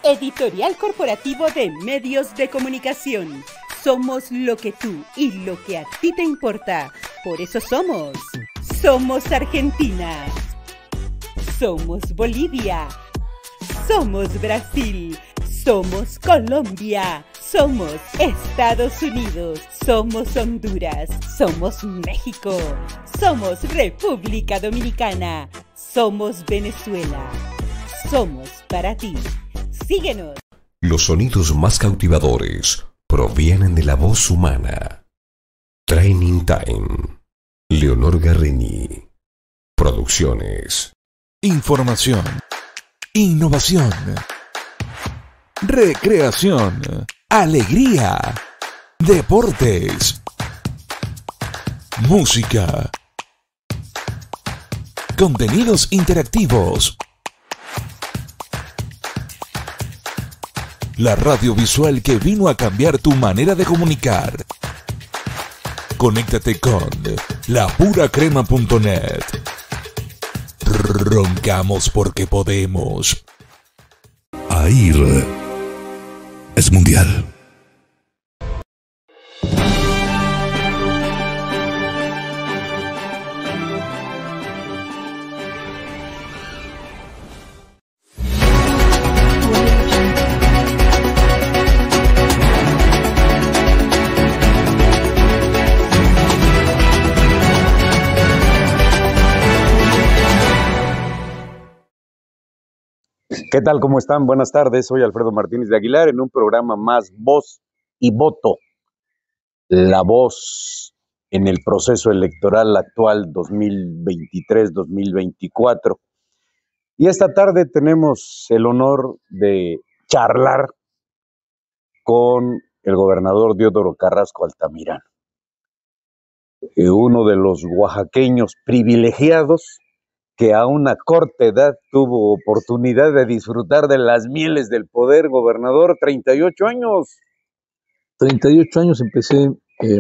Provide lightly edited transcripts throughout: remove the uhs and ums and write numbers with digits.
Editorial Corporativo de Medios de Comunicación. Somos lo que tú y lo que a ti te importa. Por eso somos Argentina. Somos Bolivia. Somos Brasil. Somos Colombia. Somos Estados Unidos. Somos Honduras. Somos México. Somos República Dominicana. Somos Venezuela. Somos para ti. Síguenos. Los sonidos más cautivadores provienen de la voz humana. Training Time. Leonor Garrini. Producciones. Información. Innovación. Recreación. Alegría. Deportes. Música. Contenidos interactivos. La radio visual que vino a cambiar tu manera de comunicar. Conéctate con lapuracrema.net. Roncamos porque podemos. AIR es mundial. ¿Qué tal? ¿Cómo están? Buenas tardes. Soy Alfredo Martínez de Aguilar en un programa más Voz y Voto. La voz en el proceso electoral actual 2023-2024. Y esta tarde tenemos el honor de charlar con el gobernador Diodoro Carrasco Altamirano, uno de los oaxaqueños privilegiados que a una corta edad tuvo oportunidad de disfrutar de las mieles del poder. Gobernador, 38 años. 38 años empecé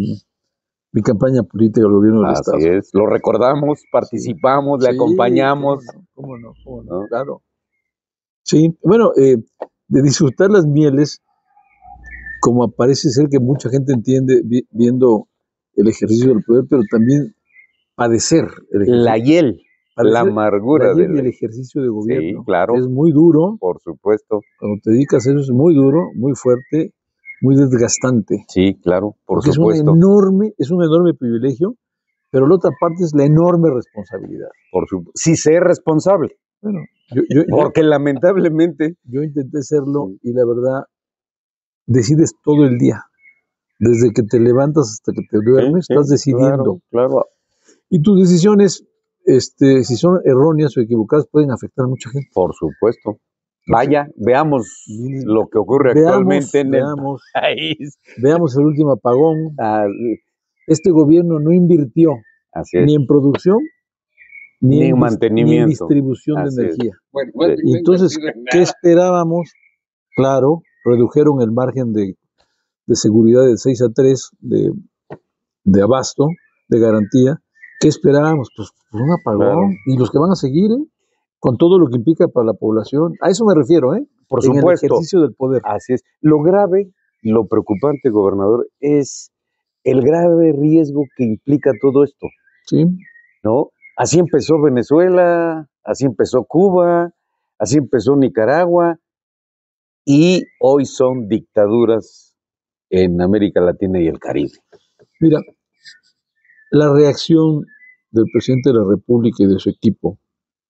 mi campaña política del gobierno del Estado. Así es, lo recordamos, participamos, le acompañamos. ¿Cómo no? Claro. Sí, bueno, de disfrutar las mieles, como parece ser que mucha gente entiende viendo el ejercicio del poder, pero también padecer el ejercicio. La hiel. La amargura del ejercicio de gobierno. Sí, claro. Es muy duro. Por supuesto. Cuando te dedicas a eso es muy duro, muy fuerte, muy desgastante. Sí, claro, por Porque supuesto. Es un enorme privilegio, pero la otra parte es la enorme responsabilidad. Por supuesto. Sí, ser responsable. Bueno, porque lamentablemente. Yo intenté serlo y la verdad, decides todo el día. Desde que te levantas hasta que te duermes, estás decidiendo. Claro. Y tus decisiones, si son erróneas o equivocadas, pueden afectar a mucha gente. Por supuesto. Vaya, veamos lo que ocurre actualmente en el país. Veamos el último apagón. Este gobierno no invirtió ni en producción, ni en mantenimiento, ni en distribución de energía. Y entonces, ¿qué esperábamos? Claro, redujeron el margen de seguridad de 6-3 de abasto, de garantía. ¿Qué esperábamos? Pues un apagón. Claro. Y los que van a seguir, con todo lo que implica para la población. A eso me refiero, Por supuesto. En el ejercicio del poder. Así es. Lo grave, lo preocupante, gobernador, es el grave riesgo que implica todo esto. Sí. ¿No? Así empezó Venezuela, así empezó Cuba, así empezó Nicaragua, y hoy son dictaduras en América Latina y el Caribe. Mira, la reacción del presidente de la República y de su equipo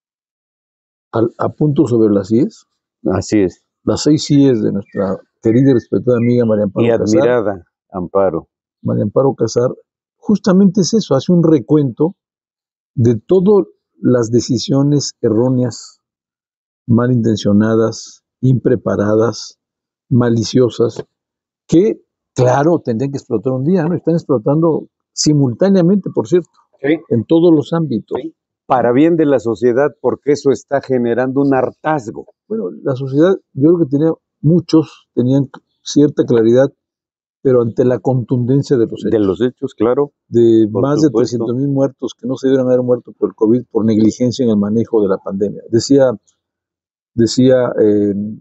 a punto sobre las CIES. Así es. Las 6 CIES de nuestra querida y respetada amiga María Amparo Casar. Y admirada Amparo. María Amparo Casar, justamente es eso, hace un recuento de todas las decisiones erróneas, malintencionadas, impreparadas, maliciosas, que, claro, tendrían que explotar un día, ¿no? Están explotando simultáneamente, por cierto, en todos los ámbitos. Sí. Para bien de la sociedad, porque eso está generando un hartazgo. Bueno, la sociedad, yo creo que muchos tenían cierta claridad, pero ante la contundencia de los hechos. De los hechos, claro. De más de 300,000 muertos que no se debieran haber muerto por el COVID, por negligencia en el manejo de la pandemia. Decía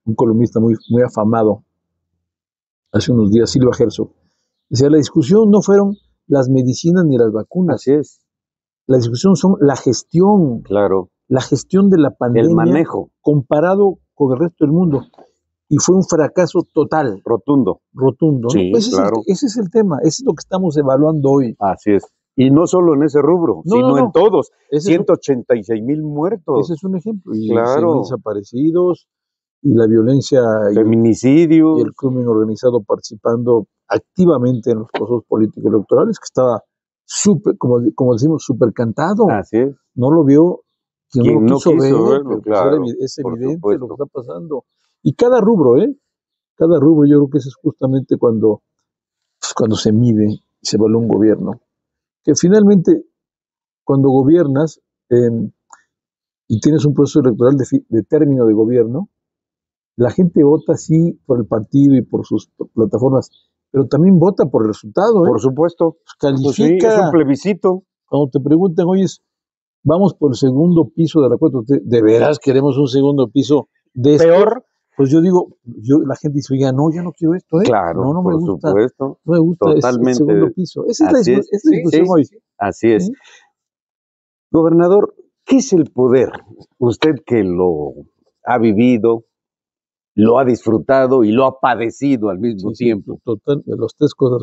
un columnista muy, muy afamado, hace unos días, Silva Herzog, decía, la discusión no fueron las medicinas ni las vacunas. Así es. La discusión son la gestión. Claro. La gestión de la pandemia. El manejo. Comparado con el resto del mundo. Y fue un fracaso total. Rotundo. Rotundo. Sí, ¿no? claro. Ese es el tema. Ese es lo que estamos evaluando hoy. Así es. Y no solo en ese rubro, sino en todos. 186,000 muertos. Ese es un ejemplo. Y claro. desaparecidos. Y la violencia. Feminicidios. Y el crimen organizado participando activamente en los procesos políticos electorales, que estaba súper, como decimos, súper cantado. Así es. No lo vio quien no quiso verlo, claro, es evidente lo que está pasando. Y cada rubro, cada rubro, yo creo que ese es justamente cuando se mide y se evalúa un gobierno. Que finalmente, cuando gobiernas y tienes un proceso electoral de término de gobierno, la gente vota sí por el partido y por sus plataformas, pero también vota por el resultado. Por supuesto. Califica. Pues sí, es un plebiscito. Cuando te preguntan, oye, vamos por el segundo piso de la 4T, ¿de veras queremos un segundo piso de esto? ¿Peor? Pues yo digo, la gente dice, oiga, no, yo no quiero esto, Claro, no me gusta. Supuesto. No me gusta el segundo piso. Esa es la discusión hoy. Así es. ¿Sí? Gobernador, ¿qué es el poder? Usted que lo ha vivido, lo ha disfrutado y lo ha padecido al mismo tiempo. Total, de las tres cosas.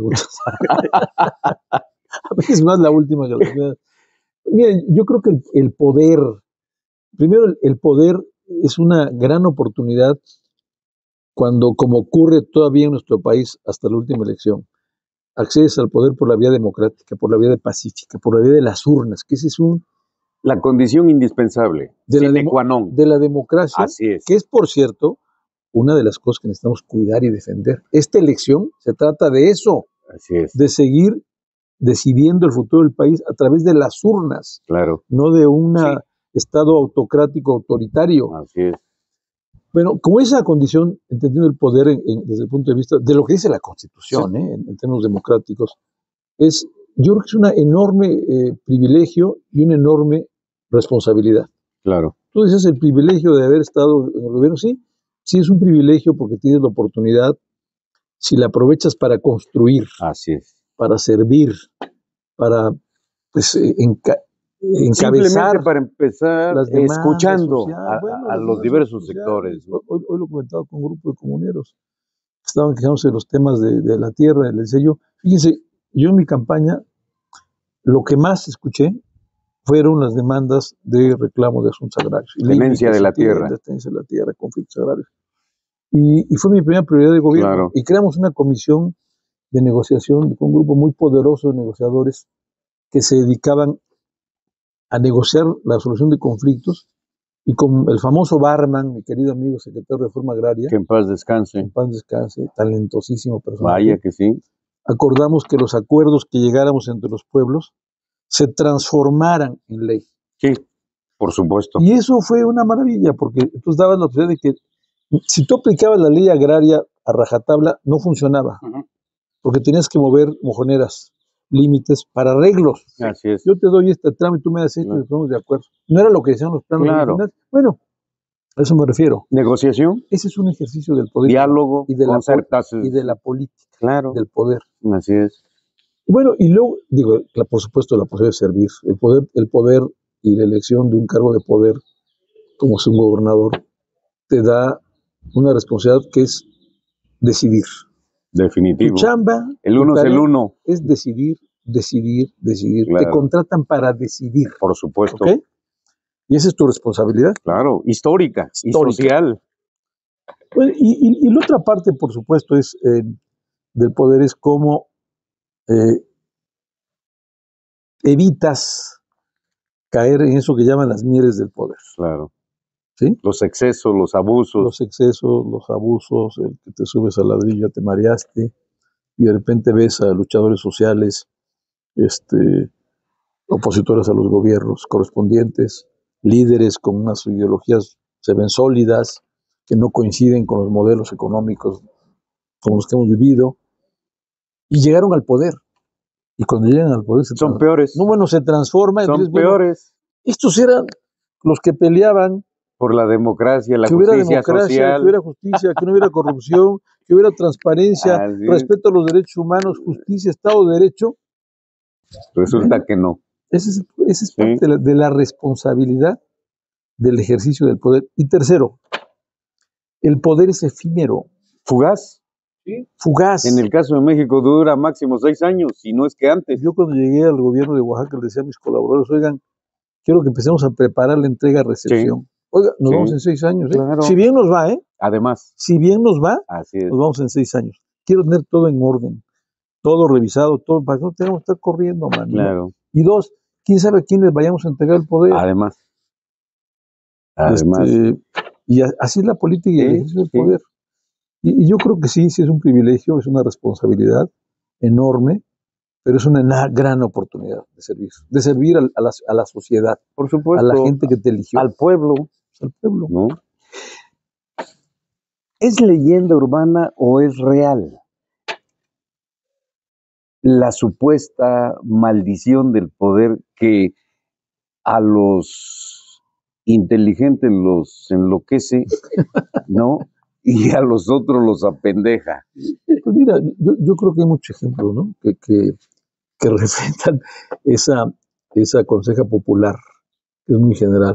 A veces más la última que la primera. Miren, yo creo que el poder, primero el poder es una gran oportunidad cuando, como ocurre todavía en nuestro país hasta la última elección, accedes al poder por la vía democrática, por la vía pacífica, por la vía de las urnas, que esa es la condición indispensable de la democracia. Así es. Que es, por cierto, una de las cosas que necesitamos cuidar y defender. Esta elección se trata de eso. Así es. De seguir decidiendo el futuro del país a través de las urnas. Claro. No de un Estado autocrático, autoritario. Así es. Bueno, como esa condición, entendiendo el poder desde el punto de vista de lo que dice la Constitución, en términos democráticos, yo creo que es un enorme privilegio y una enorme responsabilidad. Claro. Tú dices el privilegio de haber estado en el gobierno, sí es un privilegio porque tienes la oportunidad, si la aprovechas para construir, así es, para servir, para encabezar. Simplemente para empezar escuchando a los diversos sectores. Hoy lo comentaba con un grupo de comuneros que estaban quejándose de los temas de la tierra. Les decía yo, fíjense, yo en mi campaña lo que más escuché fueron las demandas de reclamo de asuntos agrarios. Tenencia de la tierra. Tenencia de la tierra, conflictos agrarios. Y fue mi primera prioridad de gobierno. Claro. Y creamos una comisión de negociación con un grupo muy poderoso de negociadores que se dedicaban a negociar la solución de conflictos, y con el famoso Barman, mi querido amigo secretario de Reforma Agraria, que en paz descanse. En paz descanse, talentosísimo personaje. Vaya que sí. Acordamos que los acuerdos que llegáramos entre los pueblos se transformaran en ley. Sí, por supuesto. Y eso fue una maravilla, porque entonces dabas la opción de que si tú aplicabas la ley agraria a rajatabla, no funcionaba, porque tenías que mover mojoneras, límites para arreglos. Así es. Yo te doy este trámite, tú me das esto y estamos de acuerdo. No era lo que decían los planos originales. Bueno, a eso me refiero. Negociación. Ese es un ejercicio del poder. Diálogo, y de concertación. Y de la política. Claro. Del poder. Así es. Bueno, y luego, digo, por supuesto, la posibilidad de servir. El poder y la elección de un cargo de poder, como es un gobernador, te da una responsabilidad que es decidir. Definitivo. Tu chamba, el uno es el uno. Es decidir. Claro. Te contratan para decidir. Por supuesto. ¿Okay? Y esa es tu responsabilidad. Claro, histórica. Y social. Bueno, y la otra parte, por supuesto, es del poder es cómo evitas caer en eso que llaman las mieles del poder. Claro. ¿Sí? Los excesos, los abusos. Los excesos, los abusos, el que te subes al ladrillo, te mareaste, y de repente ves a luchadores sociales, opositores a los gobiernos correspondientes, líderes con unas ideologías se ven sólidas, que no coinciden con los modelos económicos como los que hemos vivido, y llegaron al poder. Y cuando llegan al poder son peores. No, bueno, se transforma. Son entonces, peores. Estos eran los que peleaban por la democracia, la justicia social. Que hubiera justicia, que no hubiera corrupción, que hubiera transparencia, respeto a los derechos humanos, justicia, Estado de Derecho. Resulta que no. Esa es parte de la responsabilidad del ejercicio del poder. Y tercero, el poder es efímero. Fugaz. ¿Sí? Fugaz. En el caso de México dura máximo 6 años, si no es que antes. Yo cuando llegué al gobierno de Oaxaca le decía a mis colaboradores, oigan, quiero que empecemos a preparar la entrega-recepción. Sí. Oiga, nos vamos en 6 años. Claro. Si bien nos va, Además. Si bien nos va, así es. Nos vamos en 6 años. Quiero tener todo en orden, todo revisado, todo, para que no tengamos que estar corriendo, man. Claro. ¿No? Y 2, quién sabe a quién les vayamos a entregar el poder. Además. Y así es la política y el ejercicio del poder. Y yo creo que sí es un privilegio, es una responsabilidad enorme, pero es una gran oportunidad de servir a la sociedad. Por supuesto. A la gente que te eligió. Al pueblo. Al pueblo. ¿No? ¿Es leyenda urbana o es real la supuesta maldición del poder que a los inteligentes los enloquece, ¿no? Y a los otros los apendeja? Pues mira, yo creo que hay muchos ejemplos, ¿no? Que reflejan esa conseja popular, que es muy general.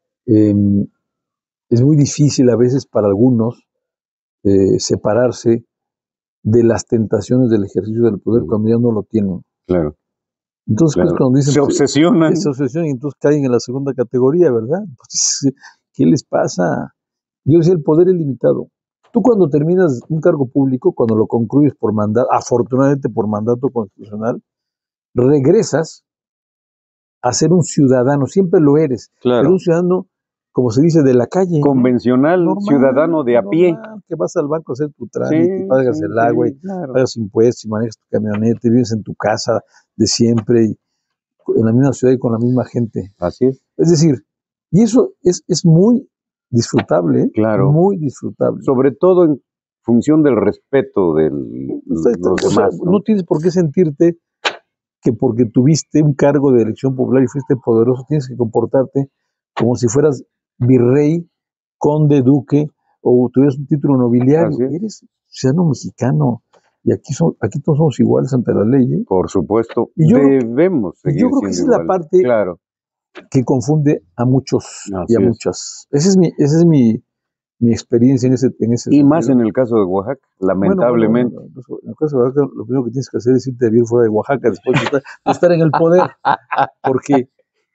Es muy difícil a veces para algunos separarse de las tentaciones del ejercicio del poder cuando ya no lo tienen. Claro. Entonces, claro. Pues, cuando dicen, se obsesionan. Se obsesionan y entonces caen en la segunda categoría, ¿verdad? Pues, ¿qué les pasa? Yo decía, el poder es limitado. Tú cuando terminas un cargo público, cuando lo concluyes por mandato, afortunadamente por mandato constitucional, regresas a ser un ciudadano, siempre lo eres, pero un ciudadano, como se dice, de la calle. Convencional, normal, ciudadano de a pie. Que vas al banco a hacer tu trámite, pagas el agua, pagas impuestos, y manejas tu camioneta, vives en tu casa de siempre, y en la misma ciudad y con la misma gente. Así es. Es decir, y eso es muy disfrutable, claro. Muy disfrutable. Sobre todo en función del respeto de los demás. ¿No? No tienes por qué sentirte que porque tuviste un cargo de elección popular y fuiste poderoso, tienes que comportarte como si fueras virrey, conde, duque, o tuvieras un título nobiliario. Eres ciudadano mexicano. Y aquí todos somos iguales ante la ley. Por supuesto. Y debemos seguir yo creo que esa es la parte que confunde a muchos y a muchas. Esa es mi experiencia en ese y sentido. Más en el caso de Oaxaca, lamentablemente. Bueno, en el caso de Oaxaca, lo primero que tienes que hacer es irte a vivir fuera de Oaxaca después de estar en el poder, porque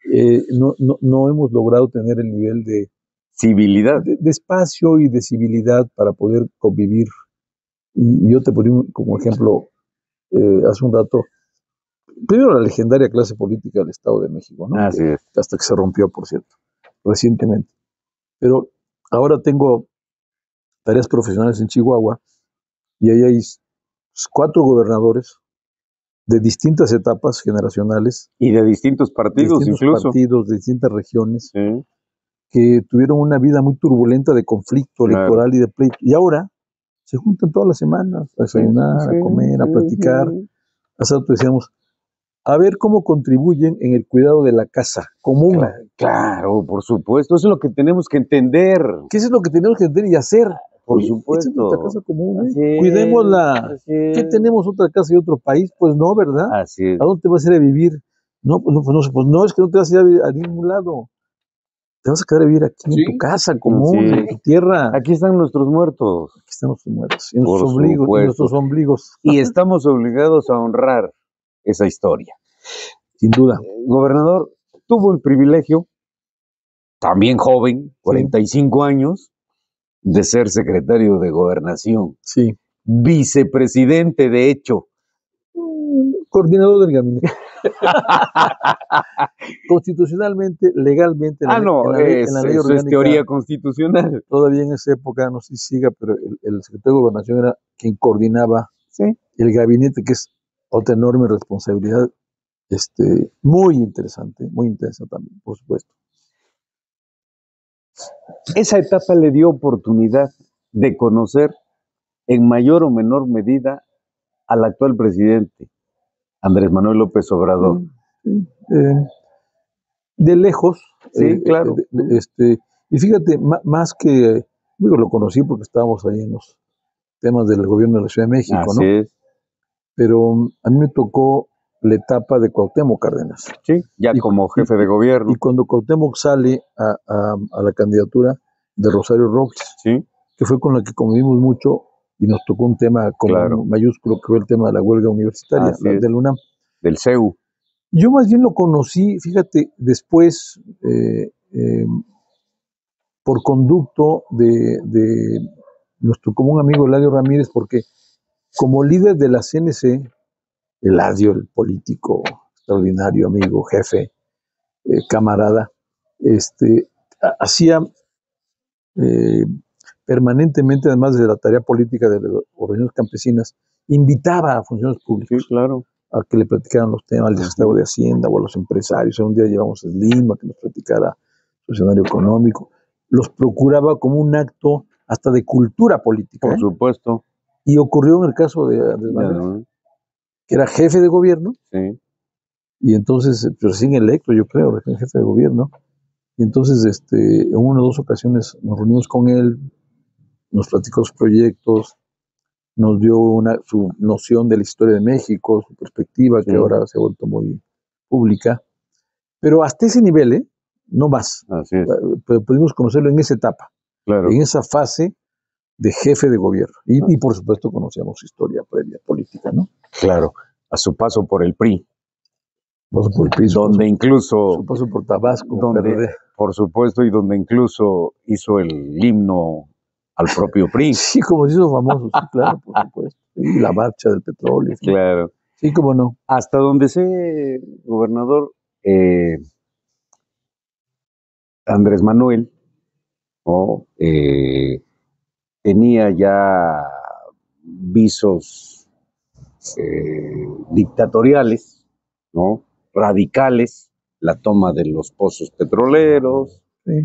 no hemos logrado tener el nivel de civilidad, de espacio y de civilidad para poder convivir. Y yo te ponía como ejemplo hace un rato, primero la legendaria clase política del Estado de México, ¿no? Así es. Hasta que se rompió, por cierto, recientemente. Pero ahora tengo tareas profesionales en Chihuahua y ahí hay 4 gobernadores de distintas etapas generacionales. Y de distintos partidos, partidos, de distintas regiones, que tuvieron una vida muy turbulenta de conflicto electoral y de pleito. Y ahora se juntan todas las semanas a desayunar, a comer, a platicar. Hace rato decíamos, a ver cómo contribuyen en el cuidado de la casa común. Claro, por supuesto, eso es lo que tenemos que entender. ¿Qué es lo que tenemos que entender y hacer? Por supuesto. Esta es nuestra casa común, cuidémosla. ¿Qué tenemos otra casa y otro país? Pues no, ¿verdad? Así es. ¿A dónde te vas a ir a vivir? No, pues no, es que no te vas a ir a ningún lado. Te vas a quedar a vivir aquí en tu casa común, en tu tierra. Aquí están nuestros muertos. Aquí están nuestros muertos. Y nuestros ombligos. Y estamos obligados a honrar esa historia. Sin duda. Gobernador, tuvo el privilegio, también joven, 45 años, de ser secretario de Gobernación. Sí. Vicepresidente, de hecho. Coordinador del gabinete. Constitucionalmente, legalmente. En la ley orgánica, es teoría constitucional. Todavía en esa época, no sé si siga, pero el secretario de Gobernación era quien coordinaba el gabinete, que es otra enorme responsabilidad, muy interesante también, por supuesto. Esa etapa le dio oportunidad de conocer en mayor o menor medida al actual presidente, Andrés Manuel López Obrador. De lejos, claro. Y fíjate, más que, digo, lo conocí porque estábamos ahí en los temas del gobierno de la Ciudad de México, Así ¿no? es. Pero a mí me tocó la etapa de Cuauhtémoc Cárdenas. Sí, ya como jefe de gobierno. Y cuando Cuauhtémoc sale a la candidatura de Rosario Robles, sí, que fue con la que convivimos mucho y nos tocó un tema como mayúsculo, que fue el tema de la huelga universitaria del UNAM. Del CEU. Yo más bien lo conocí, fíjate, después por conducto de nuestro común amigo Eladio Ramírez, porque como líder de la CNC, Eladio, el político extraordinario, amigo, jefe, camarada, hacía permanentemente, además de la tarea política de las organizaciones campesinas, invitaba a funcionarios públicos a que le platicaran los temas al Estado de Hacienda o a los empresarios. Un día llevamos a Slim a que nos platicara su escenario económico. Los procuraba como un acto hasta de cultura política. Por supuesto. Y ocurrió en el caso de Andrés Manuel, que era jefe de gobierno, y entonces, recién electo, yo creo, recién jefe de gobierno, y entonces en una o dos ocasiones nos reunimos con él, nos platicó sus proyectos, nos dio su noción de la historia de México, su perspectiva, que ahora se ha vuelto muy pública, pero hasta ese nivel, no más. Así es. Pero pudimos conocerlo en esa etapa, en esa fase de jefe de gobierno, y por supuesto conocíamos su historia previa política, ¿no? Claro, a su paso por el PRI. Paso por el PRI, donde incluso... Su paso por Tabasco, por supuesto, y donde incluso hizo el himno al propio PRI. Sí, como se hizo famoso, sí, claro, por supuesto. Y la marcha del petróleo. ¿Sí? Claro. Sí, cómo no. Hasta donde sé, gobernador, Andrés Manuel tenía ya visos dictatoriales, ¿no? Radicales, la toma de los pozos petroleros,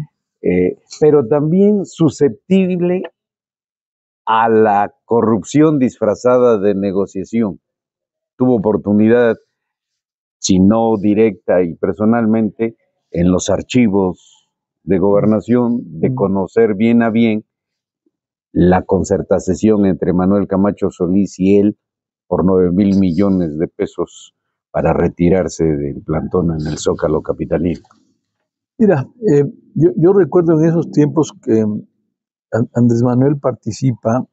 pero también susceptible a la corrupción disfrazada de negociación. Tuvo oportunidad, si no directa y personalmente, en los archivos de gobernación, de conocer bien a bien la concertación entre Manuel Camacho Solís y él por 9,000 millones de pesos para retirarse del plantón en el Zócalo capitalino. Mira, yo recuerdo en esos tiempos que Andrés Manuel participa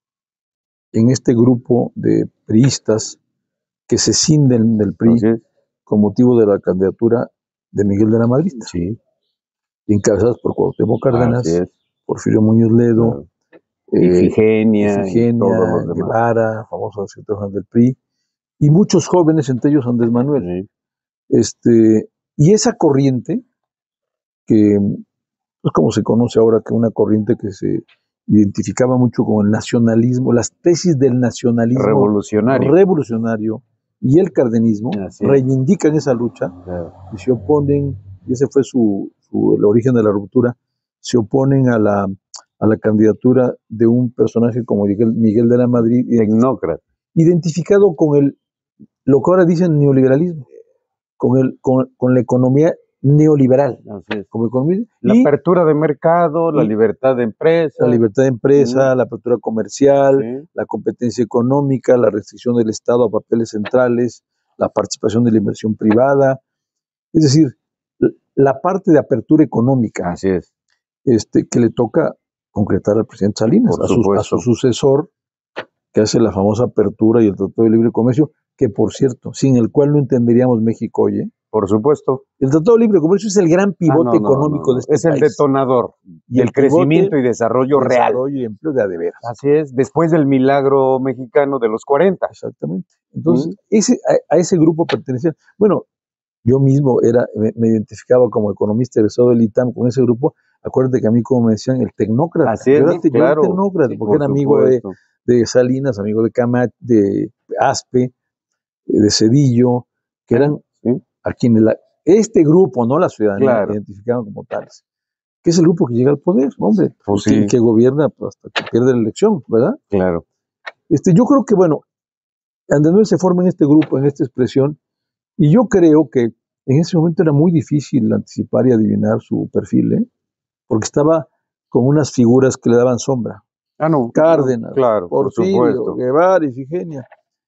en este grupo de priistas que se cinden del PRI con motivo de la candidatura de Miguel de la Madrid. Sí. Encabezados por Cuauhtémoc Cárdenas, Porfirio Muñoz Ledo, Ifigenia, Guevara, famosos secretarios del PRI, y muchos jóvenes, entre ellos Andrés Manuel. Y esa corriente, que es como se conoce ahora, que una corriente que se identificaba mucho con el nacionalismo, las tesis del nacionalismo revolucionario y el cardenismo, reivindican esa lucha y se oponen, y ese fue el origen de la ruptura, se oponen a la candidatura de un personaje como Miguel de la Madrid, tecnócrata, identificado con lo que ahora dicen neoliberalismo, con la economía neoliberal. Como economía, la apertura de mercado, la libertad de empresa. La libertad de empresa, la apertura comercial, la competencia económica, la restricción del Estado a papeles centrales, la participación de la inversión privada. Es decir, la parte de apertura económica que le toca concretar al presidente Salinas, a su sucesor, que hace la famosa apertura y el Tratado de Libre Comercio, que por cierto, sin el cual no entenderíamos México hoy. Por supuesto. El Tratado de Libre Comercio es el gran pivote económico de este país. Es el detonador del crecimiento y desarrollo real. Desarrollo y empleo de veras. Así es, después del milagro mexicano de los 40. Exactamente. Entonces, a ese grupo pertenecía. Bueno, yo mismo me identificaba como economista egresado del ITAM con ese grupo. Acuérdate que a mí, como me decían, el tecnócrata. Así es, yo era tecnócrata, porque era amigo de Salinas, amigo de Camacho, de Aspe, de Zedillo, que eran a quienes este grupo, no la ciudadanía, identificaban como tales, que es el grupo que llega al poder, hombre, que gobierna hasta que pierde la elección, ¿verdad? Claro. Yo creo que, bueno, Andrés Manuel se forma en este grupo, en esta expresión, y yo creo que en ese momento era muy difícil anticipar y adivinar su perfil, porque estaba con unas figuras que le daban sombra. No. Cárdenas, claro, Porfirio, Guevara, Ifigenia.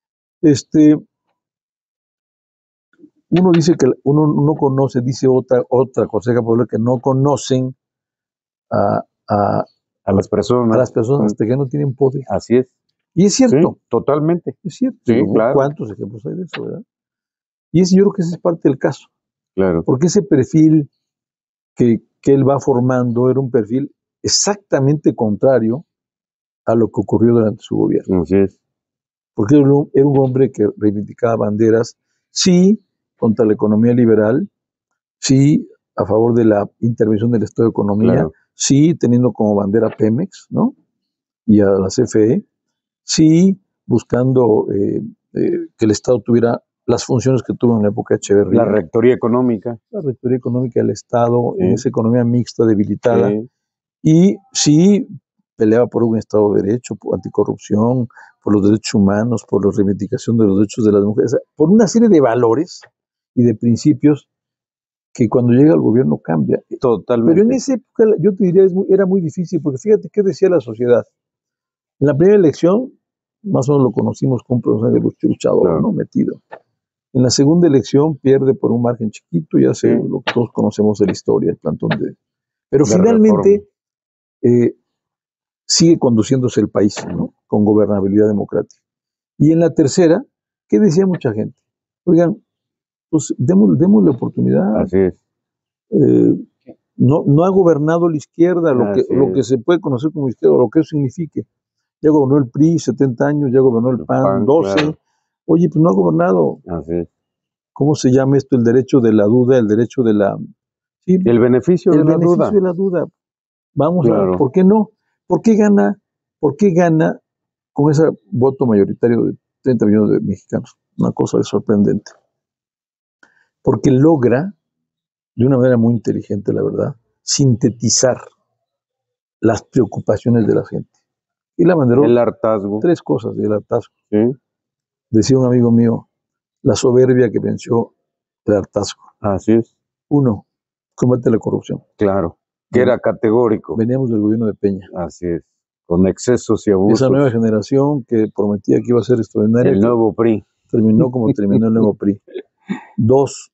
Uno dice que uno no conoce, dice otra conseja popular, que no conocen a las personas hasta que no tienen poder. Así es. Y es cierto. Sí, totalmente. Es cierto. Sí, claro. ¿Cuántos ejemplos hay de eso, verdad? Y yo creo que ese es parte del caso. Claro. Porque ese perfil que él va formando era un perfil exactamente contrario a lo que ocurrió durante su gobierno. Así es. Porque era un hombre que reivindicaba banderas, sí, contra la economía liberal, sí, a favor de la intervención del Estado de Economía, claro. Sí, teniendo como bandera Pemex, ¿no? Y a la CFE, sí, buscando que el Estado tuviera las funciones que tuvo en la época de Echeverría. La rectoría económica. La rectoría económica del Estado, Sí. En esa economía mixta, debilitada. Sí. Y sí, peleaba por un Estado de Derecho, por anticorrupción, por los derechos humanos, por la reivindicación de los derechos de las mujeres, por una serie de valores y de principios que cuando llega al gobierno cambia. Totalmente. Pero en esa época, yo te diría, era muy difícil, porque fíjate qué decía la sociedad. En la primera elección, más o menos lo conocimos como un personaje luchador, claro. ¿No? Metido. En la segunda elección pierde por un margen chiquito, ya sé, sí. Lo que todos conocemos de la historia, el plantón de... Pero de finalmente sigue conduciéndose el país, ¿no? Con gobernabilidad democrática. Y en la tercera, ¿qué decía mucha gente? Oigan, pues démosle oportunidad. Así es. No ha gobernado la izquierda, lo que se puede conocer como izquierda, lo que eso signifique. Ya gobernó el PRI 70 años, ya gobernó el PAN 12. Claro. Oye, pues no ha gobernado. Así es. ¿Cómo se llama esto? El derecho de la duda, el derecho de la... Sí, el beneficio de la duda. El beneficio de la duda. Vamos claro. a ver, ¿por qué no? ¿Por qué gana con ese voto mayoritario de 30 millones de mexicanos? Una cosa sorprendente. Porque logra, de una manera muy inteligente, la verdad, sintetizar las preocupaciones de la gente. Y la banderó. El hartazgo. 3 cosas del hartazgo. Sí. Decía un amigo mío, la soberbia que venció el hartazgo. Así es. 1, combate la corrupción. Claro, que era categórico. Veníamos del gobierno de Peña. Así es, con excesos y abusos. Esa nueva generación que prometía que iba a ser extraordinaria. El nuevo PRI. Terminó como terminó el nuevo PRI. 2,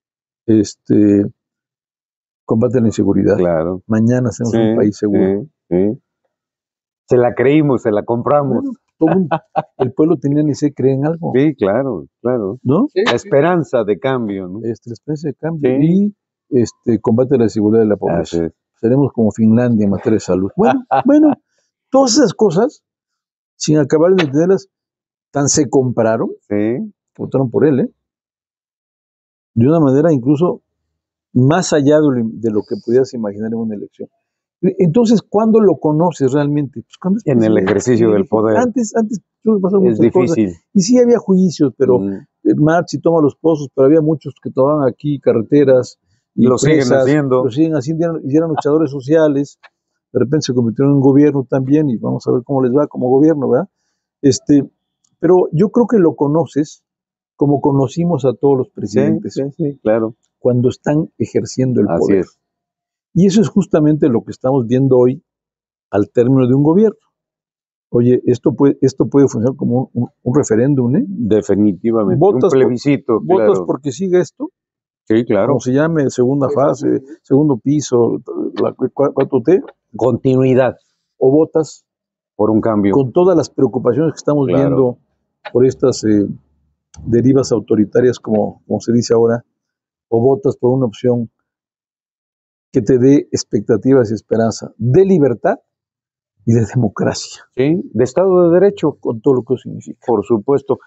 combate a la inseguridad. Claro. Mañana hacemos un país seguro. Sí. Se la creímos, se la compramos. Bueno, el pueblo tenía ni se cree en algo. Sí, claro. ¿No? Sí, la esperanza de cambio, ¿no? La esperanza de cambio. Sí. Y combate a la desigualdad y la pobreza. Seremos como Finlandia en materia de salud. Bueno, todas esas cosas, sin acabar de entenderlas, tan se compraron, votaron por él, de una manera incluso más allá de lo que pudieras imaginar en una elección. Entonces, ¿cuándo lo conoces realmente? Pues cuando en el ejercicio del poder. Antes pasaron muchas difícil. Cosas. Y sí había juicios, pero Marx y toma los pozos, pero había muchos que tomaban aquí carreteras y lo siguen haciendo. Lo siguen haciendo y eran luchadores sociales. De repente se convirtieron en gobierno también y vamos a ver cómo les va como gobierno, ¿verdad? Pero yo creo que lo conoces como conocimos a todos los presidentes. Sí, claro. Cuando están ejerciendo el Así poder. Es. Y eso es justamente lo que estamos viendo hoy al término de un gobierno. Oye, esto puede funcionar como un referéndum, ¿eh? Definitivamente. Un plebiscito. ¿Votas porque siga esto? Sí, claro. Como se llame, segunda fase, segundo piso, la 4T. Continuidad. O votas por un cambio. Con todas las preocupaciones que estamos viendo por estas derivas autoritarias, como se dice ahora, o votas por una opción que te dé expectativas y esperanza de libertad y de democracia. Sí, de Estado de Derecho. Con todo lo que eso significa. Por supuesto.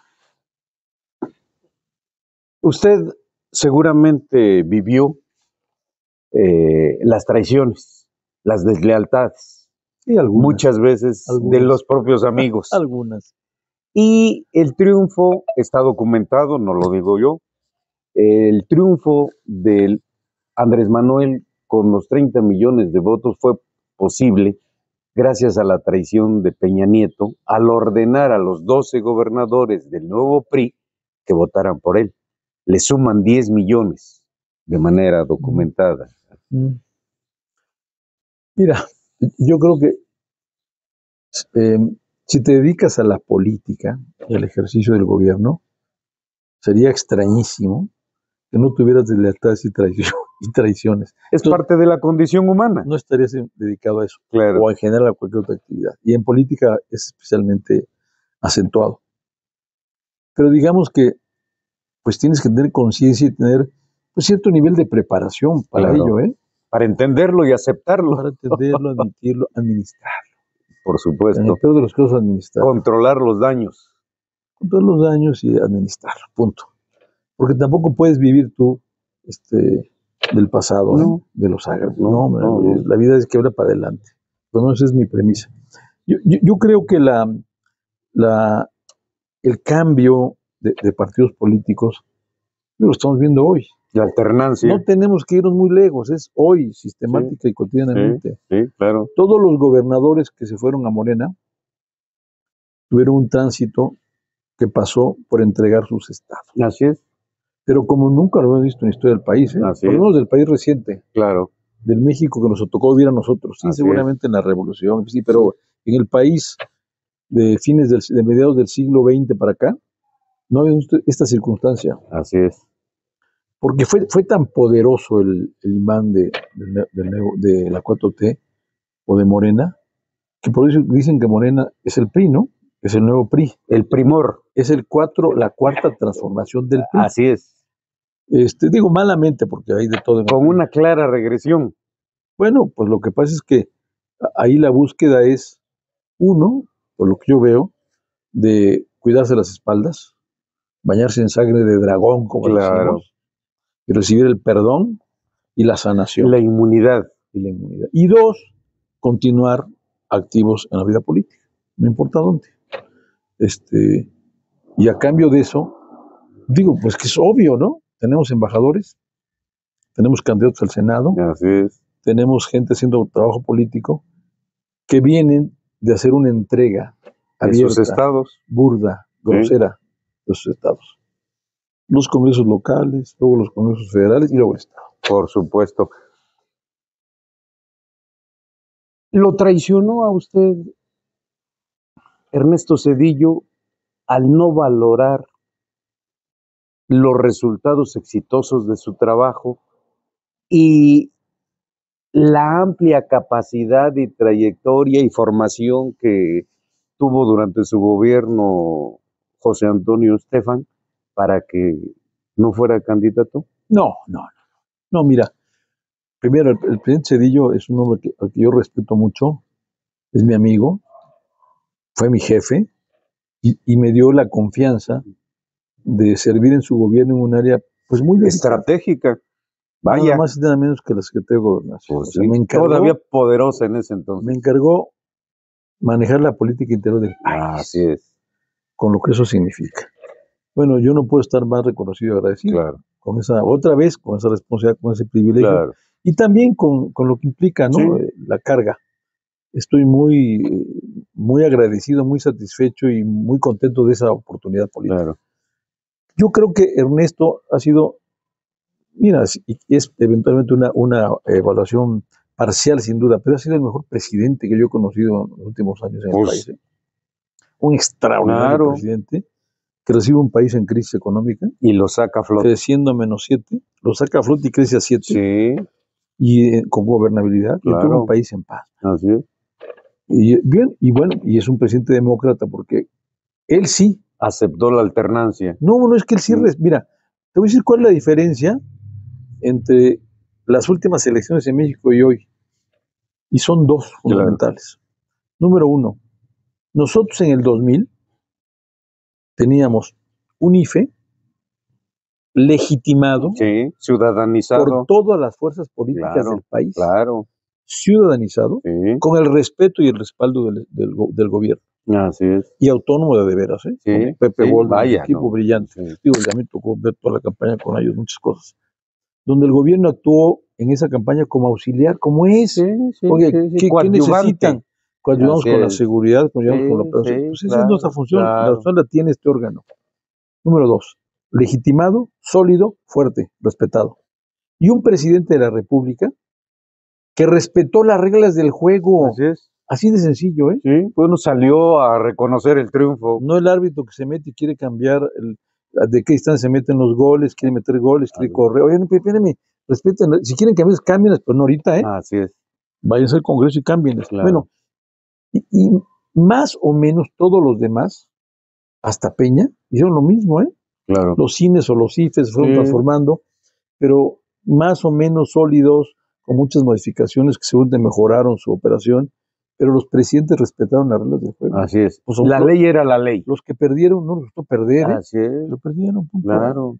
Usted seguramente vivió las traiciones, las deslealtades. Sí, algunas. Muchas veces de los propios amigos. Algunas. Y el triunfo está documentado, no lo digo yo, el triunfo de Andrés Manuel con los 30 millones de votos fue posible gracias a la traición de Peña Nieto al ordenar a los 12 gobernadores del nuevo PRI que votaran por él. Le suman 10 millones de manera documentada. Mira, yo creo que si te dedicas a la política y al ejercicio del gobierno, sería extrañísimo que no tuvieras deslealtades y traiciones. Es parte de la condición humana. No estarías dedicado a eso. Claro. O en general a cualquier otra actividad. Y en política es especialmente acentuado. Pero digamos que pues tienes que tener conciencia y tener pues, cierto nivel de preparación para ello, ¿eh? Para entenderlo y aceptarlo. Para entenderlo, admitirlo, administrarlo. Por supuesto. En el peor de los casos, administrarlo. Controlar los daños. Controlar los daños y administrarlo, punto. Porque tampoco puedes vivir tú del pasado, no. De los agravos. No. La vida es que habla para adelante. Por lo menos es mi premisa. Yo creo que el cambio de partidos políticos lo estamos viendo hoy. La alternancia. No tenemos que irnos muy lejos, es hoy, sistemática y cotidianamente. Sí, claro. Todos los gobernadores que se fueron a Morena tuvieron un tránsito que pasó por entregar sus estados. Así es. Pero como nunca lo hemos visto en la historia del país, por lo menos del país reciente. Claro. Del México que nos tocó vivir a nosotros. Sí, seguramente en la Revolución, sí, pero en el país de mediados del siglo XX para acá, no había esta circunstancia. Así es. Porque fue tan poderoso el imán de la 4T o de Morena, que por eso dicen que Morena es el PRI, ¿no? Es el nuevo PRI. El primor. Es la cuarta transformación del PRI. Así es. Digo malamente porque hay de todo. Con una clara regresión. Bueno, pues lo que pasa es que ahí la búsqueda es, uno, por lo que yo veo, de cuidarse las espaldas, bañarse en sangre de dragón, como decimos, y recibir el perdón y la sanación. La inmunidad. Y dos, continuar activos en la vida política, no importa dónde. Y a cambio de eso, digo, pues que es obvio, ¿no? Tenemos embajadores, tenemos candidatos al Senado, así es. Tenemos gente haciendo trabajo político que vienen de hacer una entrega abierta, sus estados, burda, grosera de sus estados. Los congresos locales, luego los congresos federales y luego el estado. Por supuesto. ¿Lo traicionó a usted, Ernesto Zedillo, al no valorar los resultados exitosos de su trabajo y la amplia capacidad y trayectoria y formación que tuvo durante su gobierno José Antonio Estefan para que no fuera candidato? No, mira, primero, el presidente Zedillo es un hombre al que yo respeto mucho, es mi amigo, fue mi jefe y me dio la confianza de servir en su gobierno en un área pues muy estratégica. Vaya. Nada más y nada menos que la Secretaría de Gobernación. Pues me encargó, todavía poderosa en ese entonces. Me encargó manejar la política interior del país. Así es. Con lo que eso significa. Bueno, yo no puedo estar más reconocido y agradecido. Claro. Con esa responsabilidad, con ese privilegio. Claro. Y también con lo que implica, ¿no? Sí. La carga. Estoy muy agradecido, muy satisfecho y muy contento de esa oportunidad política. Claro. Yo creo que Ernesto ha sido, mira, es eventualmente una evaluación parcial sin duda, pero ha sido el mejor presidente que yo he conocido en los últimos años en el país. Un extraordinario presidente que recibe un país en crisis económica. Y lo saca a flote. Creciendo a -7, lo saca a flote y crece a 7. Sí. Y con gobernabilidad, claro. Y tuvo un país en paz. Así es. Y es un presidente demócrata porque él sí aceptó la alternancia. No, es que él sí. Mira, te voy a decir cuál es la diferencia entre las últimas elecciones en México y hoy. Y son dos fundamentales. Número uno, nosotros en el 2000 teníamos un IFE legitimado, ciudadanizado por todas las fuerzas políticas del país. Claro. Ciudadanizado, con el respeto y el respaldo del gobierno. Así es. Y autónomo de veras, ¿eh? Sí, con Pepe Goldman, un equipo brillante. Sí. Digo, a mí me tocó ver toda la campaña con ellos, muchas cosas. Donde el gobierno actuó en esa campaña como auxiliar, como es. Oye, ¿qué necesitan? Cuando ayudamos con la seguridad, cuando ayudamos con la operación. Pues esa es nuestra función. La función la tiene este órgano. Número 2, legitimado, sólido, fuerte, respetado. Y un presidente de la República que respetó las reglas del juego. Así es. Así de sencillo, ¿eh? Sí, bueno, salió a reconocer el triunfo. No el árbitro que se mete y quiere cambiar de qué distancia se meten los goles, quiere meter goles, quiere correr. Oye, no, espérenme, respeten, si quieren cambiar, cámbienlas, pero no ahorita, ¿eh? Así es. Váyanse al Congreso y cámbienlas. Claro. Bueno, y más o menos todos los demás, hasta Peña, hicieron lo mismo, ¿eh? Claro. Los cines o los IFES se fueron transformando, pero más o menos sólidos, con muchas modificaciones que seguramente mejoraron su operación, pero los presidentes respetaron las reglas del juego. Así es. Pues la ley era la ley. Los que perdieron no les gustó perder, Así es. Lo perdieron. Punto. Claro.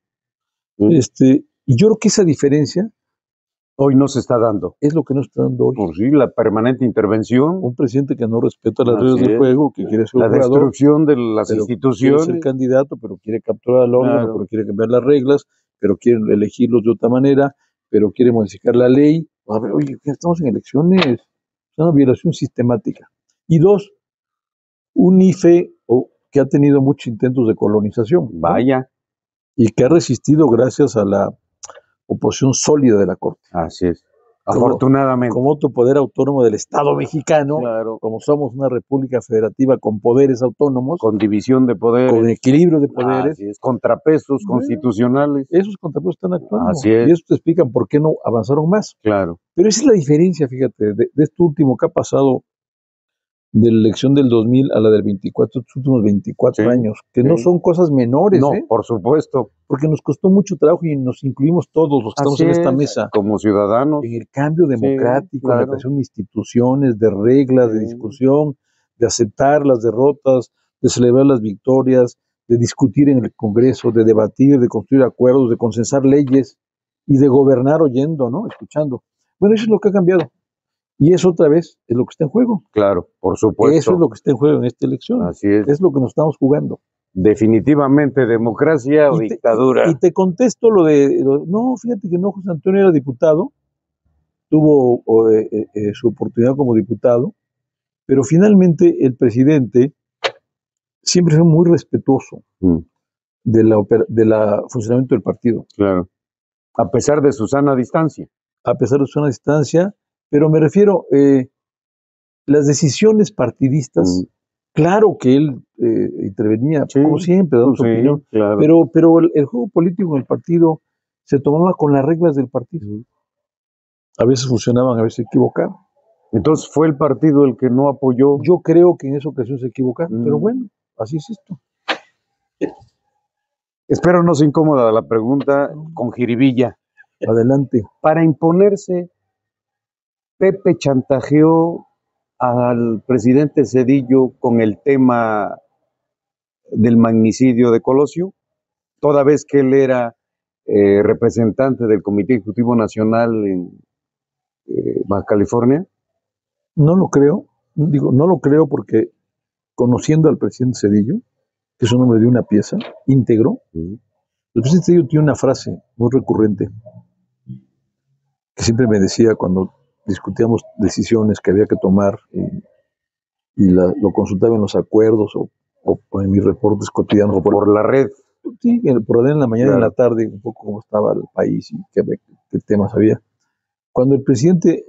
Y yo creo que esa diferencia hoy no se está dando. Es lo que no está dando hoy. Por sí, la permanente intervención. Un presidente que no respeta las reglas del juego, que quiere ser la destrucción de las instituciones. Quiere ser candidato, pero quiere capturar al órgano, pero quiere cambiar las reglas, pero quiere elegirlos de otra manera, pero quiere modificar la ley. A ver, oye, estamos en elecciones. Es una violación sistemática. Y dos, un IFE que ha tenido muchos intentos de colonización. Vaya. ¿no? Y que ha resistido gracias a la oposición sólida de la Corte. Así es. Afortunadamente. Como otro poder autónomo del Estado mexicano, como somos una república federativa con poderes autónomos. Con división de poderes. Con equilibrio de poderes. Así es. Contrapesos constitucionales. Esos contrapesos están actuando. Así es. Y eso te explican por qué no avanzaron más. Claro. Pero esa es la diferencia, fíjate, de esto último que ha pasado de la elección del 2000 a la del 24, estos últimos 24 años, que no son cosas menores. No, por supuesto. Porque nos costó mucho trabajo y nos incluimos todos los que estamos en esta mesa. Como ciudadanos. En el cambio democrático, en la creación de instituciones, de reglas, de discusión, de aceptar las derrotas, de celebrar las victorias, de discutir en el Congreso, de debatir, de construir acuerdos, de consensar leyes y de gobernar oyendo, ¿no? Escuchando. Bueno, eso es lo que ha cambiado. Y eso otra vez es lo que está en juego. Claro, por supuesto. Eso es lo que está en juego en esta elección. Así es. Es lo que nos estamos jugando. Definitivamente democracia o dictadura. Y te contesto no, fíjate que no, José Antonio era diputado, tuvo su oportunidad como diputado, pero finalmente el presidente siempre fue muy respetuoso de la funcionamiento del partido. Claro. A pesar de su sana distancia. A pesar de su sana distancia. Pero me refiero, las decisiones partidistas, claro que él intervenía, como siempre, dando su opinión, claro. pero el juego político en el partido se tomaba con las reglas del partido. A veces funcionaban, a veces se equivocaban. Entonces fue el partido el que no apoyó. Yo creo que en esa ocasión se equivocaron, pero bueno, así es esto. Espero no sea incómoda la pregunta con jiribilla. Adelante. Para imponerse, Pepe chantajeó al presidente Zedillo con el tema del magnicidio de Colosio, toda vez que él era representante del Comité Ejecutivo Nacional en Baja California. No lo creo, no lo creo porque conociendo al presidente Zedillo, que es un hombre de una pieza, íntegro, el presidente Zedillo tiene una frase muy recurrente que siempre me decía cuando discutíamos decisiones que había que tomar y lo consultaba en los acuerdos o en mis reportes cotidianos. O por la red. Sí, por en la mañana y en la tarde, un poco cómo estaba el país y qué temas había. Cuando el presidente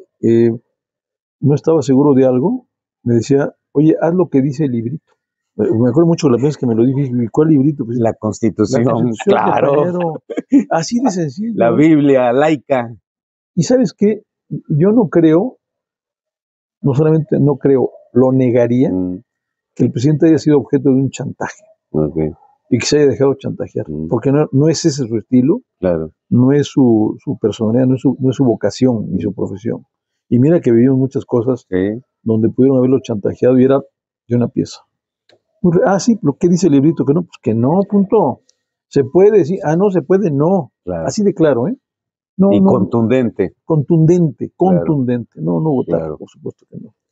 no estaba seguro de algo, me decía, oye, haz lo que dice el librito. Me acuerdo mucho de la vez que me lo dije, ¿cuál librito? Pues, la Constitución, claro. Así de sencillo. La Biblia laica. Y ¿sabes qué? Yo no creo, no solamente no creo, lo negaría, que el presidente haya sido objeto de un chantaje. Y que se haya dejado chantajear. Porque no es ese su estilo, no es su personalidad, no es su vocación ni su profesión. Y mira que vivimos muchas cosas donde pudieron haberlo chantajeado y era de una pieza. Sí, pero ¿qué dice el librito? Que no, pues que no, punto. Se puede decir, no se puede, no. Así de claro, ¿eh? No, contundente. Contundente. No votar, por supuesto que no.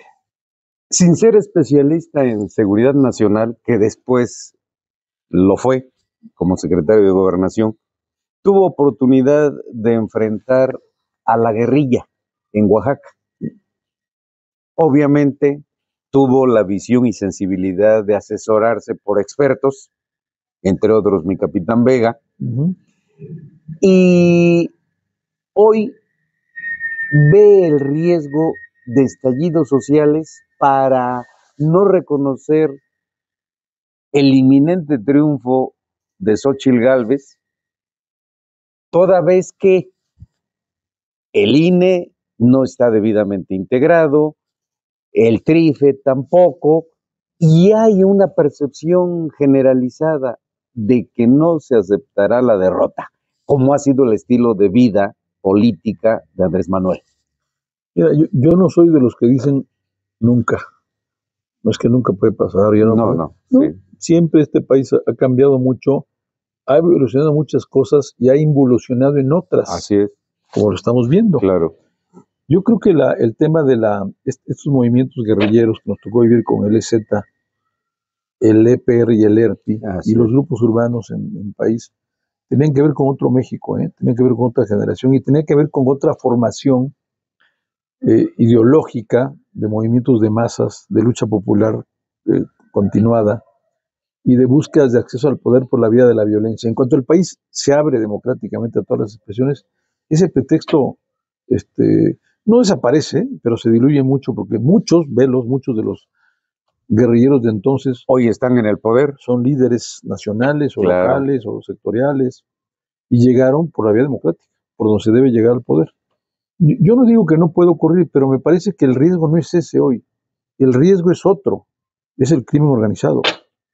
Sin ser especialista en seguridad nacional, que después lo fue como secretario de Gobernación, tuvo oportunidad de enfrentar a la guerrilla en Oaxaca. Obviamente tuvo la visión y sensibilidad de asesorarse por expertos, entre otros mi capitán Vega, y hoy ve el riesgo de estallidos sociales para no reconocer el inminente triunfo de Xóchitl Gálvez, toda vez que el INE no está debidamente integrado, el TRIFE tampoco, y hay una percepción generalizada de que no se aceptará la derrota, como ha sido el estilo de vida política de Andrés Manuel. Mira, yo no soy de los que dicen nunca. No es que nunca puede pasar. No. Sí. Siempre este país ha cambiado mucho, ha evolucionado muchas cosas y ha involucionado en otras. Así es. Como lo estamos viendo. Claro. Yo creo que el tema de estos movimientos guerrilleros que nos tocó vivir con el EZ, el EPR y el ERPI, y los grupos urbanos en el país, tenían que ver con otro México, tenían que ver con otra generación y tenían que ver con otra formación ideológica de movimientos de masas, de lucha popular continuada y de búsquedas de acceso al poder por la vía de la violencia. En cuanto el país se abre democráticamente a todas las expresiones, ese pretexto no desaparece, pero se diluye mucho porque muchos de los guerrilleros de entonces hoy están en el poder, son líderes nacionales o locales o sectoriales y llegaron por la vía democrática, por donde se debe llegar al poder. Yo no digo que no pueda ocurrir, pero me parece que el riesgo no es ese hoy. El riesgo es otro, es el crimen organizado.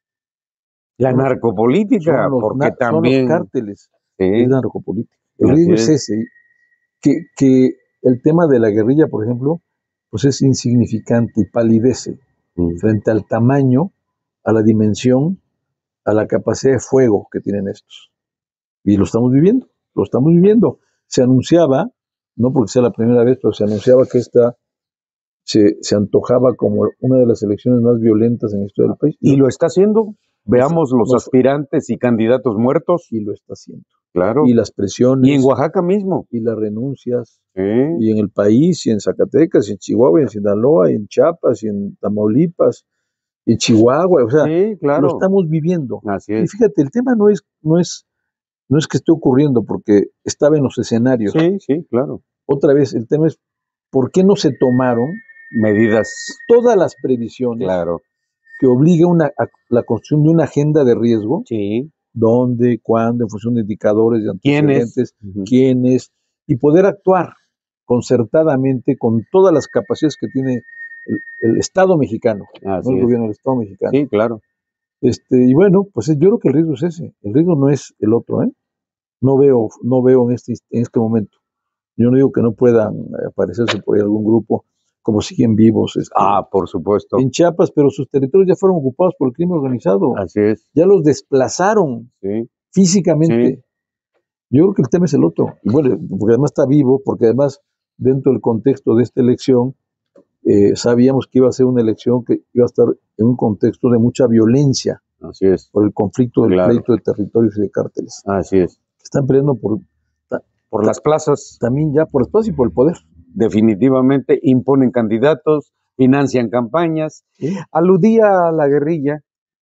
La narcopolítica, porque también son los cárteles, es narcopolítica. El riesgo es ese, que el tema de la guerrilla, por ejemplo, pues es insignificante y palidece frente al tamaño, a la dimensión, a la capacidad de fuego que tienen estos. Y lo estamos viviendo. Se anunciaba, no porque sea la primera vez, pero se anunciaba que esta se antojaba como una de las elecciones más violentas en la historia del país. Y lo está haciendo. Veamos los aspirantes y candidatos muertos. Y lo está haciendo. Claro. Y las presiones. Y en Oaxaca mismo. Y las renuncias. Y en el país, y en Zacatecas, y en Chihuahua, y en Sinaloa, y en Chiapas, y en Tamaulipas, y en Chihuahua. O sea, lo estamos viviendo. Así es. Y fíjate, el tema no es que esté ocurriendo porque estaba en los escenarios. Sí, claro. Otra vez, el tema es ¿por qué no se tomaron medidas? Todas las previsiones que obliguen a la construcción de una agenda de riesgo. Sí. ¿Dónde, cuándo, en función de indicadores, de antecedentes, quiénes, y poder actuar concertadamente con todas las capacidades que tiene el Estado mexicano, no el gobierno del Estado mexicano. Sí, claro. Y bueno, pues yo creo que el riesgo es ese, el riesgo no es el otro, No veo en este momento. Yo no digo que no puedan aparecerse por ahí algún grupo, como siguen vivos. Por supuesto. En Chiapas, pero sus territorios ya fueron ocupados por el crimen organizado. Así es. Ya los desplazaron físicamente. Sí. Yo creo que el tema es el otro. Y bueno, porque además está vivo, porque además dentro del contexto de esta elección, sabíamos que iba a ser una elección que iba a estar en un contexto de mucha violencia. Así es. Por el conflicto del pleito de territorios y de cárteles. Así es. Están peleando por las plazas. También ya por las plazas y por el poder. Definitivamente imponen candidatos, financian campañas. ¿Sí? Aludía a la guerrilla,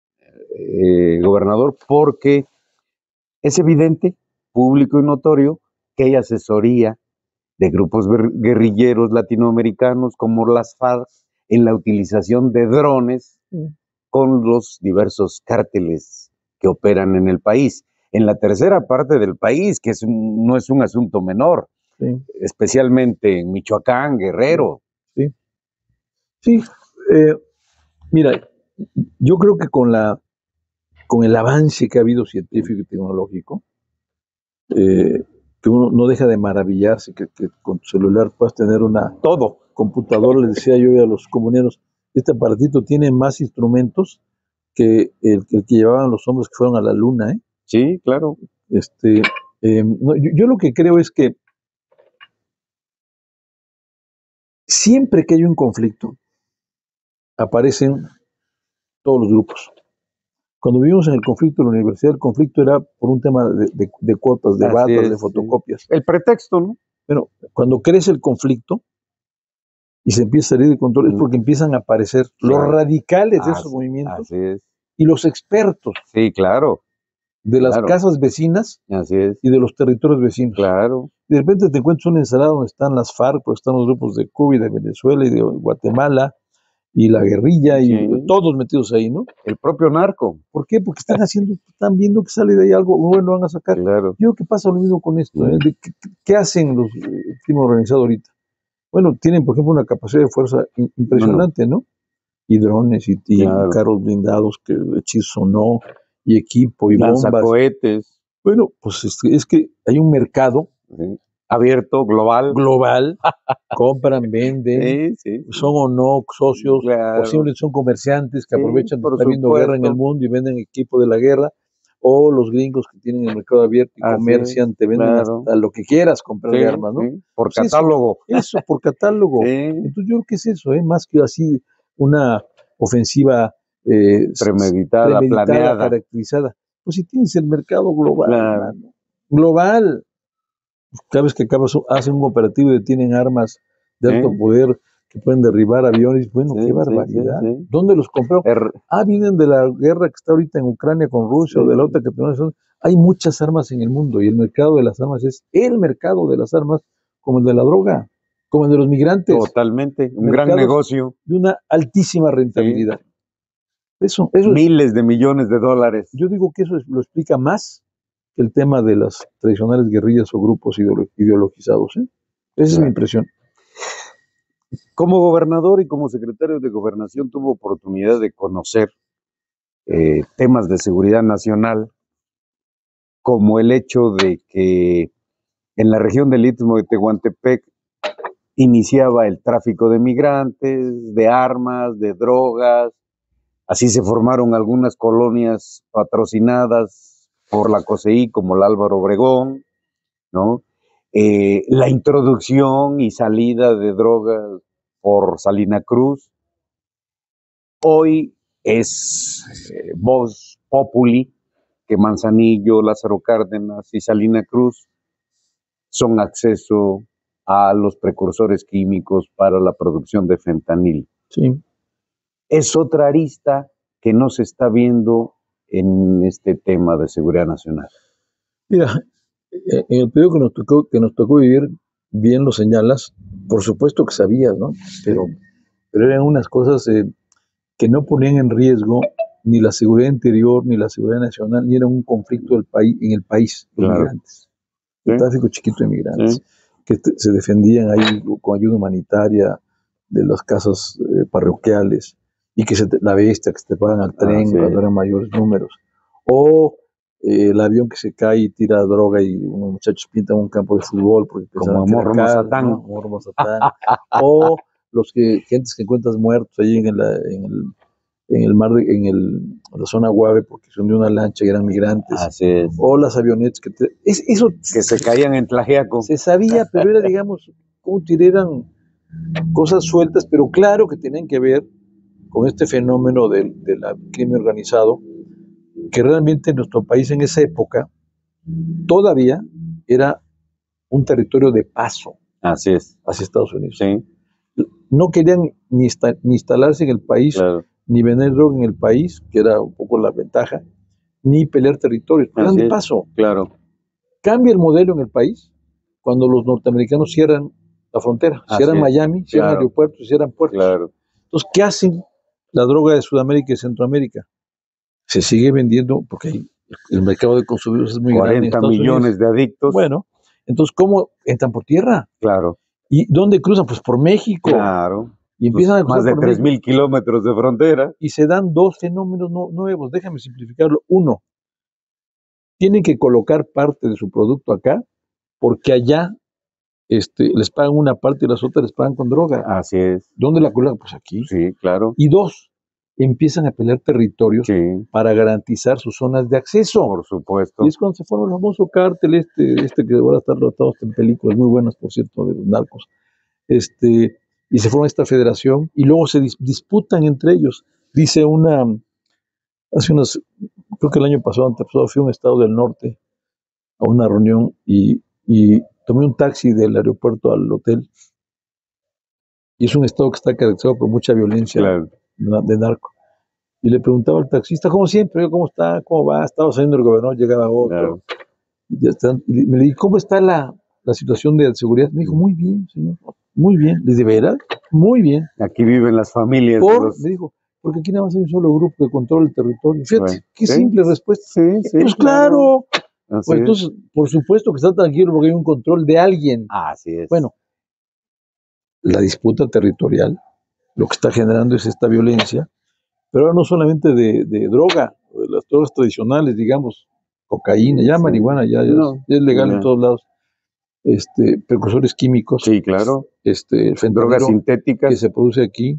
gobernador, porque es evidente, público y notorio, que hay asesoría de grupos guerrilleros latinoamericanos como las FARC en la utilización de drones con los diversos cárteles que operan en el país. En la tercera parte del país, que no es un asunto menor, especialmente en Michoacán, Guerrero. Sí. Mira, yo creo que con el avance que ha habido científico y tecnológico, que uno no deja de maravillarse que con tu celular puedas tener todo computador. Les decía yo a los comuneros, este aparatito tiene más instrumentos que el que llevaban los hombres que fueron a la luna, Sí, claro. Yo lo que creo es que siempre que hay un conflicto, aparecen todos los grupos. Cuando vivimos en el conflicto de la universidad, el conflicto era por un tema de cuotas, de batas, de fotocopias. El pretexto, ¿no? Bueno, cuando crece el conflicto y se empieza a salir de control, es porque empiezan a aparecer los radicales de esos movimientos y los expertos. Sí, claro. de las casas vecinas y de los territorios vecinos. Claro. De repente te encuentras una ensalada donde están las FARC, pues están los grupos de Cuba y de Venezuela y de Guatemala y la guerrilla y todos metidos ahí, ¿no? El propio narco. ¿Por qué? Porque están viendo que sale de ahí algo bueno, van a sacar. Claro. Yo creo que pasa lo mismo con esto. ¿Qué hacen los crimen organizado ahorita? Bueno, tienen, por ejemplo, una capacidad de fuerza impresionante, ¿no? Y drones y carros blindados, que hechizo no, y equipo y bombas. Lanzacohetes. Bueno, pues es que hay un mercado abierto, global. Compran, venden, son o no socios, posiblemente son comerciantes que aprovechan que está habiendo guerra en el mundo y venden equipo de la guerra, o los gringos que tienen el mercado abierto y comercian, te venden hasta lo que quieras comprar de armas, ¿no? Por catálogo. Eso, por catálogo. Entonces yo creo que es eso, más que así una ofensiva premeditada, planeada, caracterizada. Pues si tienes el mercado global, global. Cada vez que hacen un operativo y detienen armas de alto poder que pueden derribar aviones, bueno, qué barbaridad. ¿Dónde los compró? Vienen de la guerra que está ahorita en Ucrania con Rusia o de la otra que tenemos. Hay muchas armas en el mundo y el mercado de las armas es el mercado de las armas como el de la droga, como el de los migrantes. Totalmente, un gran negocio. De una altísima rentabilidad. Eso miles de millones de dólares. Yo digo que eso lo explica más que el tema de las tradicionales guerrillas o grupos ideologizados. Esa es mi impresión. Como gobernador y como secretario de Gobernación tuvo oportunidad de conocer temas de seguridad nacional, como el hecho de que en la región del Istmo de Tehuantepec iniciaba el tráfico de migrantes, de armas, de drogas. Así se formaron algunas colonias patrocinadas por la COSEI, como la Álvaro Obregón, ¿no? La introducción y salida de drogas por Salina Cruz. Hoy es voz populi que Manzanillo, Lázaro Cárdenas y Salina Cruz son acceso a los precursores químicos para la producción de fentanil. Sí. Es otra arista que no se está viendo en este tema de seguridad nacional. Mira, en el periodo que nos tocó vivir, bien lo señalas, por supuesto que sabías, ¿no? Pero eran unas cosas que no ponían en riesgo ni la seguridad interior, ni la seguridad nacional, ni era un conflicto en el país de migrantes. El tráfico chiquito de migrantes, que se defendían ahí con ayuda humanitaria de las casas parroquiales, y que la bestia que se te pagan al tren cuando eran mayores números, o el avión que se cae y tira droga y unos muchachos pintan un campo de fútbol porque como Amor Mazatán, ¿no? O los gentes que encuentras muertos ahí en el mar, en la zona Guave porque son de una lancha y eran migrantes. Así es. O las avionetas eso que se caían en Tlaxiaco. Se sabía, pero era, digamos, como eran cosas sueltas, pero claro que tenían que ver con este fenómeno del crimen organizado, que realmente en nuestro país en esa época todavía era un territorio de paso. Así es. Hacia Estados Unidos. Sí. No querían ni instalarse en el país, ni vender droga en el país, que era un poco la ventaja, ni pelear territorios, eran de paso. Claro. Cambia el modelo en el país cuando los norteamericanos cierran la frontera, cierran Miami, cierran aeropuertos, cierran puertos. Claro. Entonces, ¿qué hacen la droga de Sudamérica y Centroamérica? Se sigue vendiendo porque el mercado de consumidores es muy grande. 40 millones de adictos. Bueno, entonces, ¿cómo entran por tierra? Claro. ¿Y dónde cruzan? Pues por México. Claro. Y empiezan a cruzar más de 3,000 kilómetros de frontera. Y se dan dos fenómenos nuevos. Déjame simplificarlo. Uno, tienen que colocar parte de su producto acá porque allá les pagan una parte y las otras les pagan con droga. Así es. ¿Dónde la colocan? Pues aquí. Sí, claro. Y dos, empiezan a pelear territorios para garantizar sus zonas de acceso. Por supuesto. Y es cuando se forma el famoso cártel que va a estar tratado en películas muy buenas, por cierto, de los narcos. Y se forma esta federación y luego se disputan entre ellos. Dice creo que el año pasado, antepasado, fui a un estado del norte a una reunión y tomé un taxi del aeropuerto al hotel. Y es un estado que está caracterizado por mucha violencia de narco. y le preguntaba al taxista, como siempre, ¿cómo está? ¿Cómo va? Estaba saliendo el gobernador, llegaba otro. Claro. Y me le dije, ¿cómo está la situación de seguridad? Me dijo, muy bien, señor, muy bien. ¿De veras? Muy bien. Aquí viven las familias. Me dijo, porque aquí nada más hay un solo grupo que controla el territorio. Fíjate, qué simple respuesta. Sí, pues claro. Pues entonces, por supuesto que está tranquilo porque hay un control de alguien. Así es. Bueno, la disputa territorial, lo que está generando es esta violencia, pero no solamente de droga, de las drogas tradicionales, digamos, cocaína, ya marihuana, ya es legal en todos lados. Precursores químicos. Sí, claro. Drogas sintéticas que se produce aquí.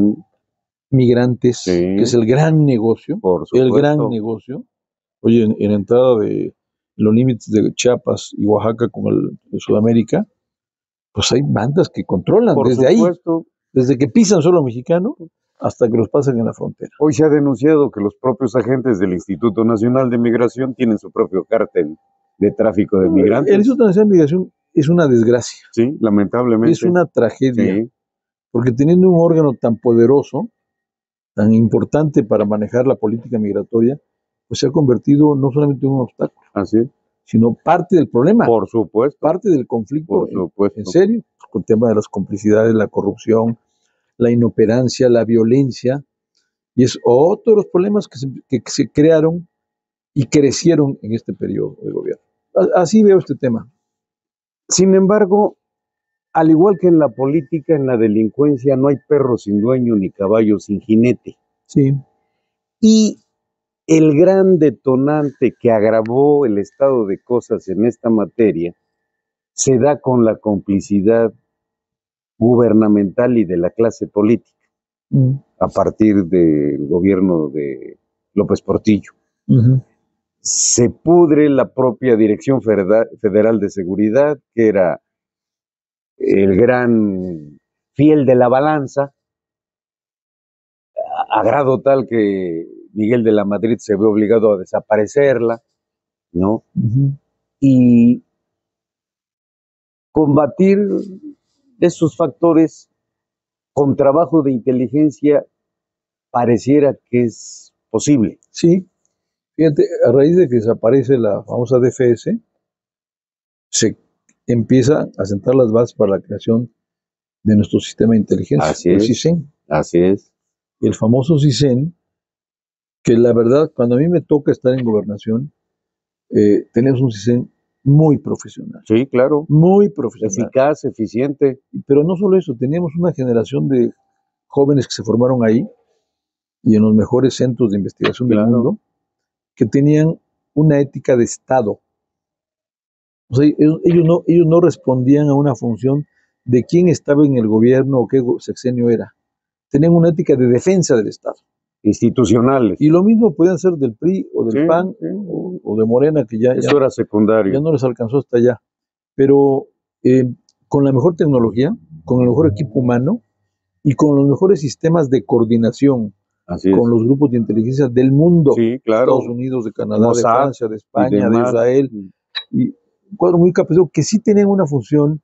Migrantes, que es el gran negocio. Por supuesto. El gran negocio. Oye, en la entrada de los límites de Chiapas y Oaxaca con el Sudamérica, pues hay bandas que controlan desde ahí, desde que pisan suelo mexicano hasta que los pasan en la frontera. Hoy se ha denunciado que los propios agentes del Instituto Nacional de Migración tienen su propio cártel de tráfico de migrantes. El Instituto Nacional de Migración es una desgracia. Sí, lamentablemente. Es una tragedia, porque teniendo un órgano tan poderoso, tan importante para manejar la política migratoria, pues se ha convertido no solamente en un obstáculo, sino parte del problema. Por supuesto. Parte del conflicto. Por supuesto. En serio, con el tema de las complicidades, la corrupción, la inoperancia, la violencia, y es otro de los problemas que se crearon y crecieron en este periodo de gobierno. Así veo este tema. Sin embargo, al igual que en la política, en la delincuencia no hay perro sin dueño ni caballo sin jinete. Sí. Y el gran detonante que agravó el estado de cosas en esta materia se da con la complicidad gubernamental y de la clase política a partir del gobierno de López Portillo. Se pudre la propia Dirección Federal de Seguridad, que era el gran fiel de la balanza, a grado tal que Miguel de la Madrid se ve obligado a desaparecerla, ¿no? Y combatir esos factores con trabajo de inteligencia pareciera que es posible. Sí, fíjate, a raíz de que desaparece la famosa DFS, se empieza a sentar las bases para la creación de nuestro sistema de inteligencia, el CISEN. Así es. El famoso CISEN, que la verdad, cuando a mí me toca estar en gobernación, tenemos un CISEN muy profesional. Sí, claro. Muy profesional. Eficaz, eficiente. Pero no solo eso, teníamos una generación de jóvenes que se formaron ahí y en los mejores centros de investigación del mundo, que tenían una ética de Estado. O sea, ellos no respondían a una función de quién estaba en el gobierno o qué sexenio era. Tenían una ética de defensa del Estado. Institucionales. Y lo mismo podían ser del PRI o del PAN o de Morena, que ya era secundario. Ya no les alcanzó hasta allá. Pero con la mejor tecnología, con el mejor equipo humano y con los mejores sistemas de coordinación con los grupos de inteligencia del mundo. Sí, claro. Estados Unidos, de Canadá, de Francia, de España, de Israel. Y un cuadro muy capacitado que sí tenían una función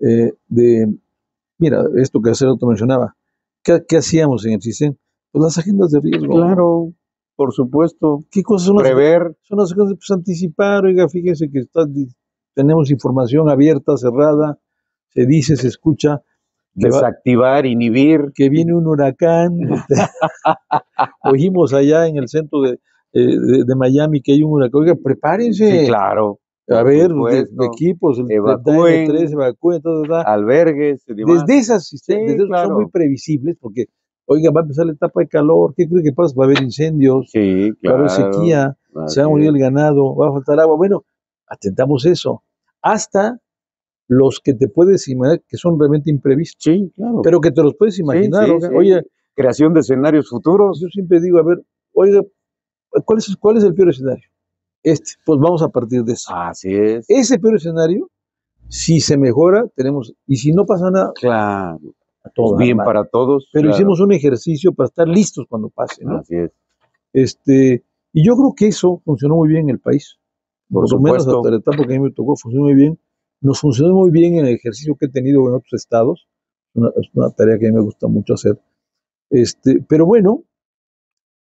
mira, esto que hace rato mencionaba. ¿Qué hacíamos en el CISEN? Pues las agendas de riesgo. Claro, por supuesto. ¿Qué cosas son prever? Son las agendas, pues anticipar, oiga, fíjese que tenemos información abierta, cerrada, se dice, se escucha. Desactivar, inhibir. Que viene un huracán. Oímos allá en el centro de Miami que hay un huracán. Oiga, prepárense. Sí, claro. A ver, de equipos, evacúen, albergues, demás. Desde esas sistemas, son muy previsibles porque, oiga, va a empezar la etapa de calor, ¿qué cree que pasa? Va a haber incendios, va a haber sequía, se va a morir el ganado, va a faltar agua. Bueno, atentamos eso. Hasta los que te puedes imaginar que son realmente imprevistos. Sí, claro. Pero que te los puedes imaginar. Oye, creación de escenarios futuros. Yo siempre digo, a ver, oiga, ¿cuál es el peor escenario? Pues vamos a partir de eso. Así es. Ese peor escenario, si se mejora, tenemos, y si no pasa nada, claro, pues bien para todos. Pero hicimos un ejercicio para estar listos cuando pase, ¿no? Así es. Y yo creo que eso funcionó muy bien en el país. Por lo menos hasta la etapa que a mí me tocó, funcionó muy bien. Nos funcionó muy bien en el ejercicio que he tenido en otros estados. Es una tarea que a mí me gusta mucho hacer. Pero bueno,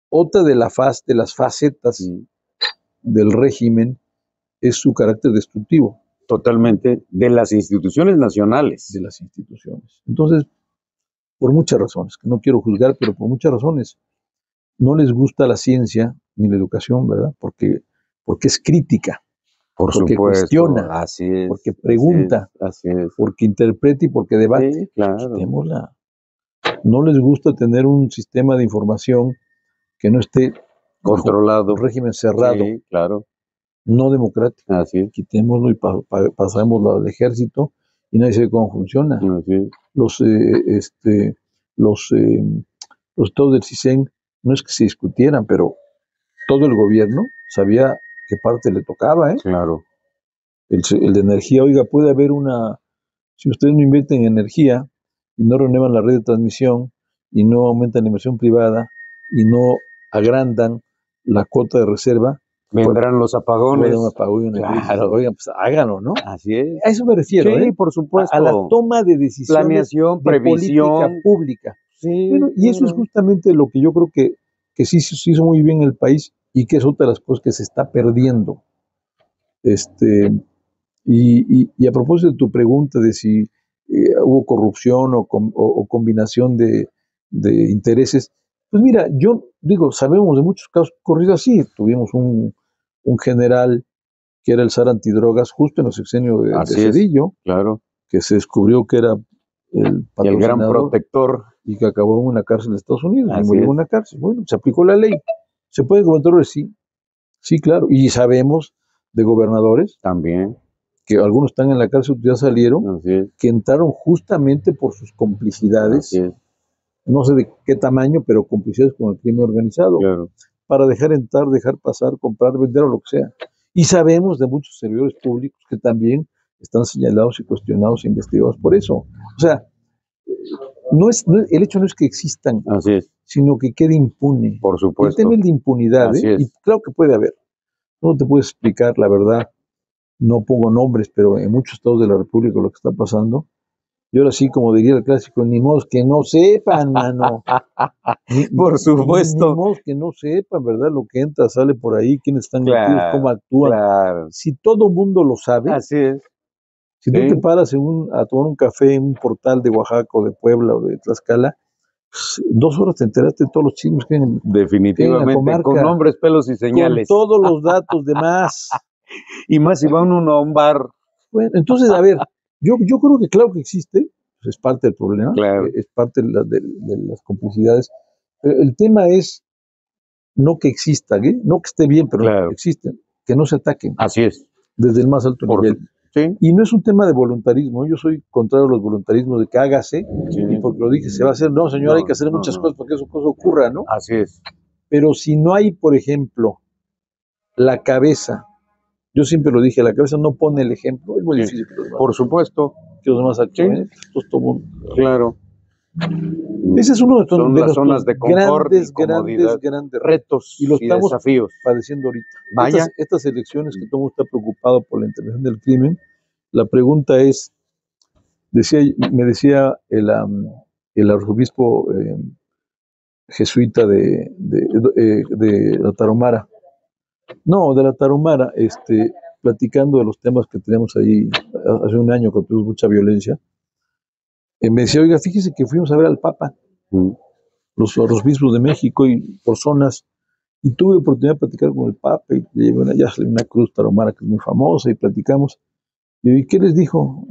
otra de las facetas del régimen es su carácter destructivo. Totalmente, de las instituciones nacionales. De las instituciones. Entonces, por muchas razones, que no quiero juzgar, pero por muchas razones, no les gusta la ciencia ni la educación, ¿verdad? Porque es crítica, porque supuesto, cuestiona, así es, porque pregunta, así es. Porque interpreta y porque debate. Sí, claro. Quitémosla. No les gusta tener un sistema de información que no esté controlado, un régimen cerrado, sí, claro, no democrático. Así es. Quitémoslo y pasémoslo al ejército y nadie sabe cómo funciona. Así es. Los estados del CISEN no es que se discutieran, pero todo el gobierno sabía qué parte le tocaba, ¿eh? Claro. El de energía, oiga, puede haber si ustedes no invierten en energía y no renuevan la red de transmisión y no aumentan la inversión privada y no agrandan la cuota de reserva, vendrán los apagones. Claro. Oigan, pues háganlo, ¿no? Así es. A eso me refiero, sí, por supuesto. A la toma de decisiones, planeación, previsión, política pública. Sí, bueno, y eso es justamente lo que yo creo que sí se hizo muy bien en el país y que es otra de las cosas que se está perdiendo. Y a propósito de tu pregunta de si hubo corrupción o combinación de intereses, pues mira, yo digo, sabemos de muchos casos corridos así. Tuvimos un general que era el zar antidrogas justo en el sexenio de Zedillo, claro, que se descubrió que era el gran protector y que acabó en una cárcel de Estados Unidos, y murió en una cárcel. Bueno, se aplicó la ley. ¿Se puede cometer errores? Sí, claro. Y sabemos de gobernadores también, que algunos están en la cárcel, ya salieron, que entraron justamente por sus complicidades, no sé de qué tamaño, pero complicidades con el crimen organizado, claro, para dejar entrar, dejar pasar, comprar, vender o lo que sea. Y sabemos de muchos servidores públicos que también están señalados y cuestionados e investigados por eso. O sea, el hecho no es que existan, sino que quede impune. Por supuesto. El tema es de impunidad, y claro que puede haber. No te puedo explicar, la verdad, no pongo nombres, pero en muchos estados de la República lo que está pasando. Y ahora sí, como diría el clásico, ni modo que no sepan, mano. Por supuesto. Ni modo que no sepan, ¿verdad? Lo que entra, sale por ahí, quiénes están metidos, cómo actúan. Claro. Si todo el mundo lo sabe, así es. Si tú te paras a tomar un café en un portal de Oaxaca o de Puebla o de Tlaxcala, pues, 2 horas te enteraste de todos los chismes que hay en definitivamente, en la comarca, con nombres, pelos y señales. Con todos los datos de más. Y más si va uno a un bar. Bueno, entonces, a ver, yo creo que claro que existe, pues es parte del problema, claro, es parte de las complicidades. Pero el tema es no que exista, no que esté bien, pero claro, existen, que no se ataquen. Así es. Desde el más alto nivel. Sí. Y no es un tema de voluntarismo, yo soy contrario a los voluntarismos de que hágase, y porque lo dije se va a hacer. No, señor, hay que hacer muchas cosas para que eso ocurra, ¿no? Así es. Pero si no hay, por ejemplo, la cabeza, yo siempre lo dije, la cabeza no pone el ejemplo, es muy difícil que los demás, por supuesto, que los demás actúen, claro. Ese es uno de las zonas de confort grandes retos y los estamos desafíos padeciendo ahorita. Vaya. Estas elecciones que todo el mundo está preocupado por la intervención del crimen, la pregunta es, me decía el arzobispo jesuita de la Tarahumara, platicando de los temas que tenemos ahí hace un año que tuvimos mucha violencia, me decía, oiga, fíjese que fuimos a ver al Papa, los arzobispos de México y personas, y tuve oportunidad de platicar con el Papa y le llevé una cruz tarahumara que es muy famosa y platicamos. ¿Y qué les dijo?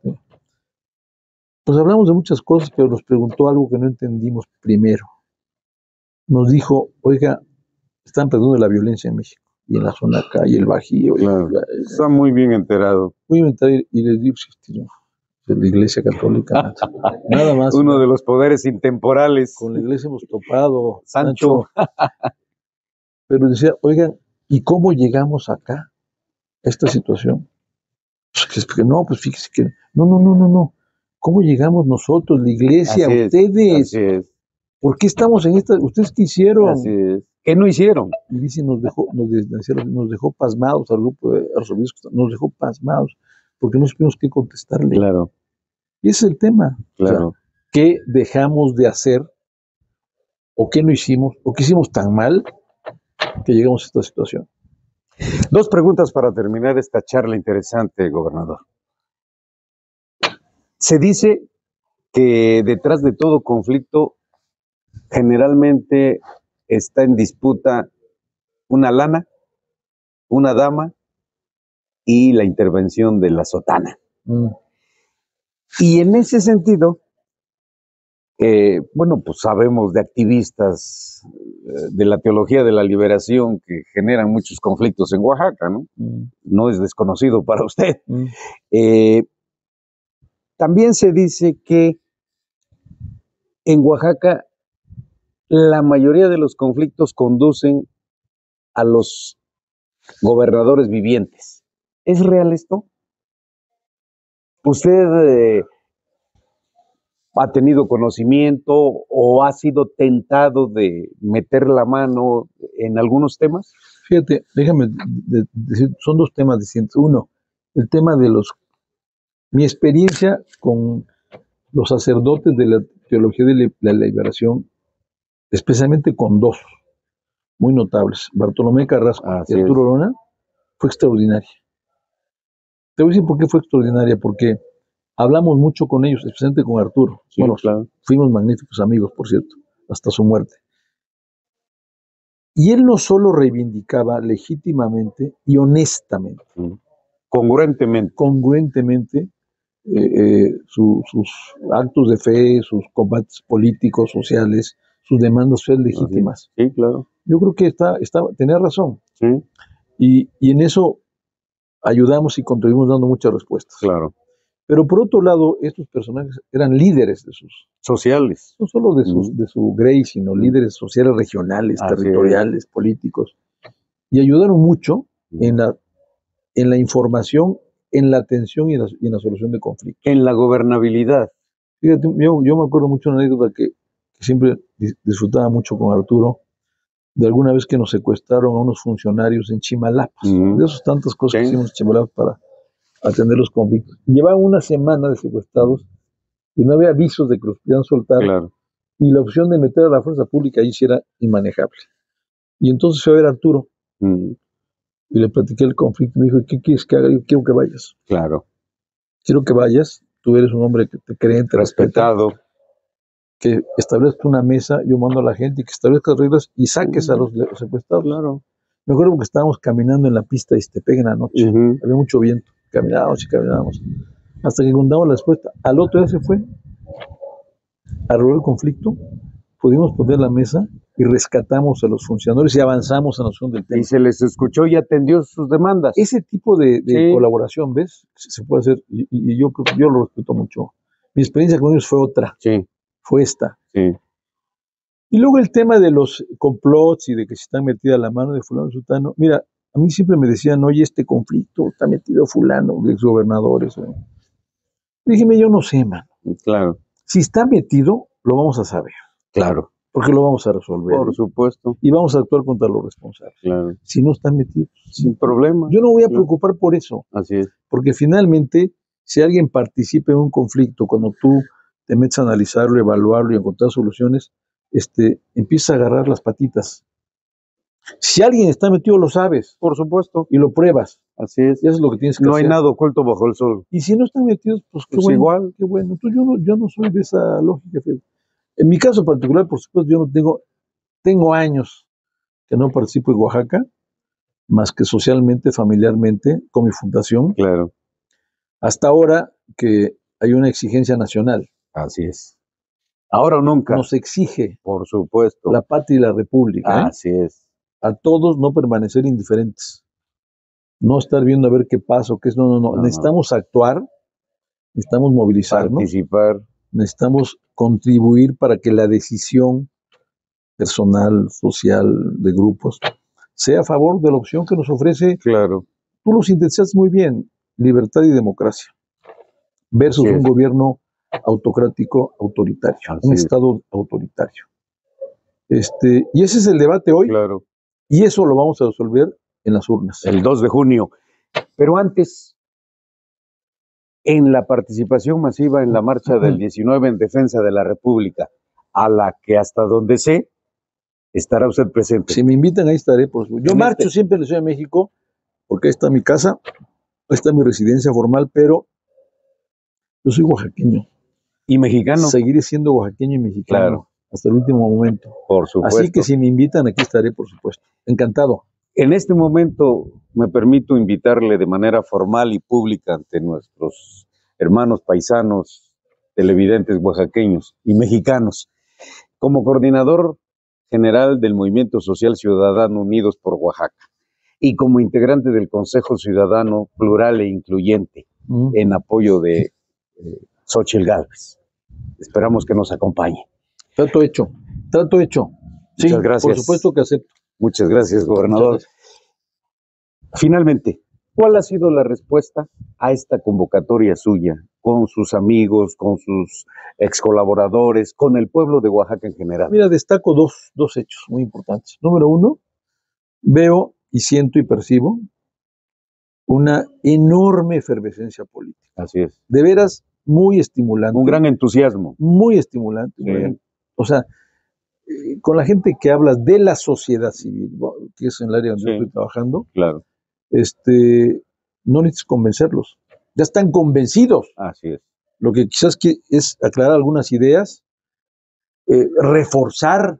Pues hablamos de muchas cosas, pero nos preguntó algo que no entendimos primero. Nos dijo, oiga, están perdiendo la violencia en México, y en la zona acá, y el Bajío. Claro, está muy bien enterado. Muy bien enterado, y les digo, de la Iglesia Católica, nada más. Uno de los poderes intemporales. Con la Iglesia hemos topado, Sancho. Pero decía, oigan, ¿y cómo llegamos acá, a esta situación? Pues fíjese que, no. ¿Cómo llegamos nosotros, la Iglesia, ustedes? Así es. ¿Por qué estamos en esta? ¿Ustedes qué hicieron? Así es. ¿Qué no hicieron? Y dice, nos dejó pasmados al grupo de arzobispos, nos dejó pasmados, porque no supimos qué contestarle. Claro. Y ese es el tema. Claro. O sea, ¿qué dejamos de hacer o qué no hicimos, o qué hicimos tan mal que llegamos a esta situación. 2 preguntas para terminar esta charla interesante, gobernador. Se dice que detrás de todo conflicto generalmente está en disputa una lana, una dama y la intervención de la sotana. Y en ese sentido, bueno, pues sabemos de activistas de la teología de la liberación que generan muchos conflictos en Oaxaca, ¿no? No es desconocido para usted. También se dice que en Oaxaca la mayoría de los conflictos conducen a los gobernadores vivientes. ¿Es real esto? ¿Usted ha tenido conocimiento o ha sido tentado de meter la mano en algunos temas? Fíjate, déjame decir, son 2 temas distintos. Uno, el tema de mi experiencia con los sacerdotes de la teología de la liberación, especialmente con 2 muy notables, Bartolomé Carrasco y Arturo Lona, fue extraordinaria. Te voy a decir por qué fue extraordinaria, porque hablamos mucho con ellos, especialmente con Arturo. Sí, bueno, claro. Fuimos magníficos amigos, por cierto, hasta su muerte. Y él no solo reivindicaba legítimamente y honestamente, congruentemente sus actos de fe, sus combates políticos, sociales, sus demandas legítimas. Sí, claro. Yo creo que tenía razón. Sí. Y en eso ayudamos y contribuimos dando muchas respuestas. Claro. Pero por otro lado, estos personajes eran líderes de sus... sociales. No solo de su grey, sino líderes sociales regionales, territoriales, políticos. Y ayudaron mucho en la información, en la atención y en la solución de conflictos. En la gobernabilidad. Fíjate, yo me acuerdo mucho de una anécdota que siempre disfrutaba mucho con Arturo, de alguna vez que nos secuestraron a unos funcionarios en Chimalapas. De esas tantas cosas que hicimos en Chimalapas para atender los conflictos. Llevaban una semana de secuestrados y no había avisos de que los podían soltar. Claro. Y la opción de meter a la fuerza pública ahí sí era inmanejable. Y entonces fue a ver a Arturo y le platiqué el conflicto. Me dijo, ¿qué quieres que haga? Yo quiero que vayas. Claro. Quiero que vayas. Tú eres un hombre que te cree, te respetado. Respeta, que establezca una mesa, yo mando a la gente, que establezca reglas y saques a los secuestrados. Claro. Me acuerdo que estábamos caminando en la pista de Ixtepec en la noche. Había mucho viento. Caminábamos y caminábamos. Hasta que encontramos la respuesta. Al otro día se fue. Arregló el conflicto. Pudimos poner la mesa y rescatamos a los funcionarios y avanzamos en la solución del tema. Y se les escuchó y atendió sus demandas. Ese tipo de colaboración, ¿ves? Se puede hacer y yo creo que yo lo respeto mucho. Mi experiencia con ellos fue otra. Sí. Fue esta. Sí. Y luego el tema de los complots y de que se está metida la mano de fulano y sultano. Mira, a mí siempre me decían, oye, este conflicto está metido fulano, exgobernadores. Dígame, yo no sé, man. Claro. Si está metido, lo vamos a saber. Claro. Porque lo vamos a resolver. Por supuesto. Y vamos a actuar contra los responsables. Claro. Si no está metido. Sin problema. Yo no voy a preocupar por eso. Así es. Porque finalmente, si alguien participa en un conflicto, cuando tú te metes a analizarlo, evaluarlo y encontrar soluciones, empiezas a agarrar las patitas. Si alguien está metido, lo sabes. Por supuesto. Y lo pruebas. Así es. Y eso es lo que tienes que hacer. No hay nada oculto bajo el sol. Y si no están metidos, pues qué pues bueno. Igual. Qué bueno. Entonces yo no soy de esa lógica. En mi caso particular, por supuesto, yo no tengo años que no participo en Oaxaca, más que socialmente, familiarmente, con mi fundación. Claro. Hasta ahora que hay una exigencia nacional. Así es. Ahora o nunca. Nos exige. Por supuesto. La patria y la república. Así es. A todos no permanecer indiferentes. No estar viendo a ver qué pasa o qué es. No. Necesitamos actuar. Necesitamos movilizarnos. Participar. Necesitamos contribuir para que la decisión personal, social, de grupos, sea a favor de la opción que nos ofrece. Claro. Tú lo sintetizaste muy bien. Libertad y democracia. Versus un gobierno autocrático, autoritario. Un Estado autoritario. Y ese es el debate hoy. Claro. Y eso lo vamos a resolver en las urnas. El 2 de junio. Pero antes, en la participación masiva en la marcha del 19 en defensa de la República, a la que hasta donde sé, estará usted presente. Si me invitan, ahí estaré, por supuesto. Yo marcho siempre en la Ciudad de México, porque ahí está mi casa, ahí está mi residencia formal, pero yo soy oaxaqueño. ¿Y mexicano? Seguiré siendo oaxaqueño y mexicano. Claro. Hasta el último momento. Por supuesto. Así que si me invitan, aquí estaré, por supuesto. Encantado. En este momento me permito invitarle de manera formal y pública ante nuestros hermanos paisanos, televidentes oaxaqueños y mexicanos, como coordinador general del Movimiento Social Ciudadano Unidos por Oaxaca y como integrante del Consejo Ciudadano Plural e Incluyente en apoyo de Xóchitl Gálvez. Esperamos que nos acompañe. Trato hecho. Sí, muchas gracias. Por supuesto que acepto. Muchas gracias, gobernador. Muchas gracias. Finalmente, ¿cuál ha sido la respuesta a esta convocatoria suya con sus amigos, con sus ex colaboradores, con el pueblo de Oaxaca en general? Mira, destaco dos hechos muy importantes. Número uno, veo y siento y percibo una enorme efervescencia política. Así es. De veras, muy estimulante. Un gran entusiasmo. Muy estimulante. Sí. O sea, con la gente que habla de la sociedad civil, que es en el área donde yo estoy trabajando, claro. No necesitas convencerlos. Ya están convencidos. Así es. Lo que quizás es aclarar algunas ideas, reforzar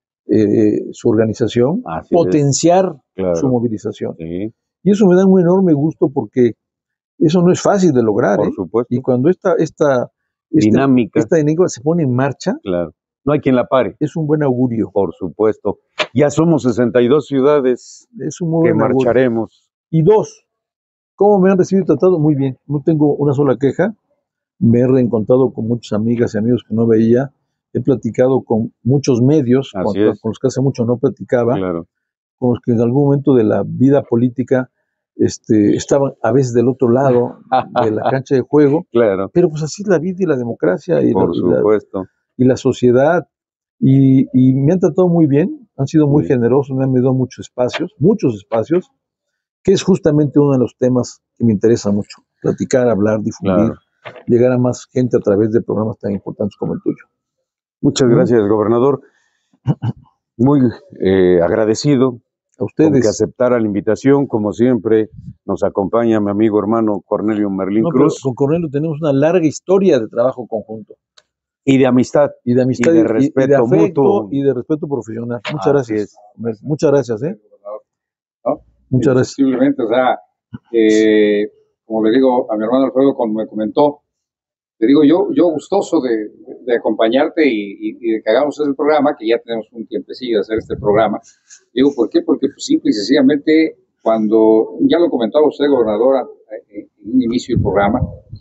su organización, potenciar su movilización. Sí. Y eso me da un enorme gusto porque eso no es fácil de lograr. Por supuesto. Y cuando esta dinámica se pone en marcha, claro, no hay quien la pare. Es un buen augurio. Por supuesto. Ya somos 62 ciudades que marcharemos. Y dos, ¿cómo me han recibido y tratado? Muy bien. No tengo una sola queja. Me he reencontrado con muchas amigas y amigos que no veía. He platicado con muchos medios, con los que hace mucho no platicaba, claro, con los que en algún momento de la vida política estaban a veces del otro lado de la cancha de juego. Claro. Pero pues así es la vida y la democracia y, por supuesto, y la sociedad. Y me han tratado muy bien, han sido muy generosos, me han dado muchos espacios, que es justamente uno de los temas que me interesa mucho. Platicar, hablar, difundir, llegar a más gente a través de programas tan importantes como el tuyo. Muchas gracias, gobernador. Muy agradecido a ustedes que aceptara la invitación. Como siempre, nos acompaña mi amigo hermano Cornelio Merlín Cruz. Con Cornelio tenemos una larga historia de trabajo conjunto. Y de amistad. Y de respeto y de afecto, mutuo. Y de respeto profesional. Muchas gracias. Muchas gracias, ¿no? Muchas gracias. Simplemente, o sea, como le digo a mi hermano Alfredo cuando me comentó, le digo yo gustoso de acompañarte y de que hagamos este programa, que ya tenemos un tiempecillo de hacer este programa. Digo, ¿por qué? Porque pues, simple y sencillamente, cuando ya lo comentaba usted, gobernadora, en un inicio del programa,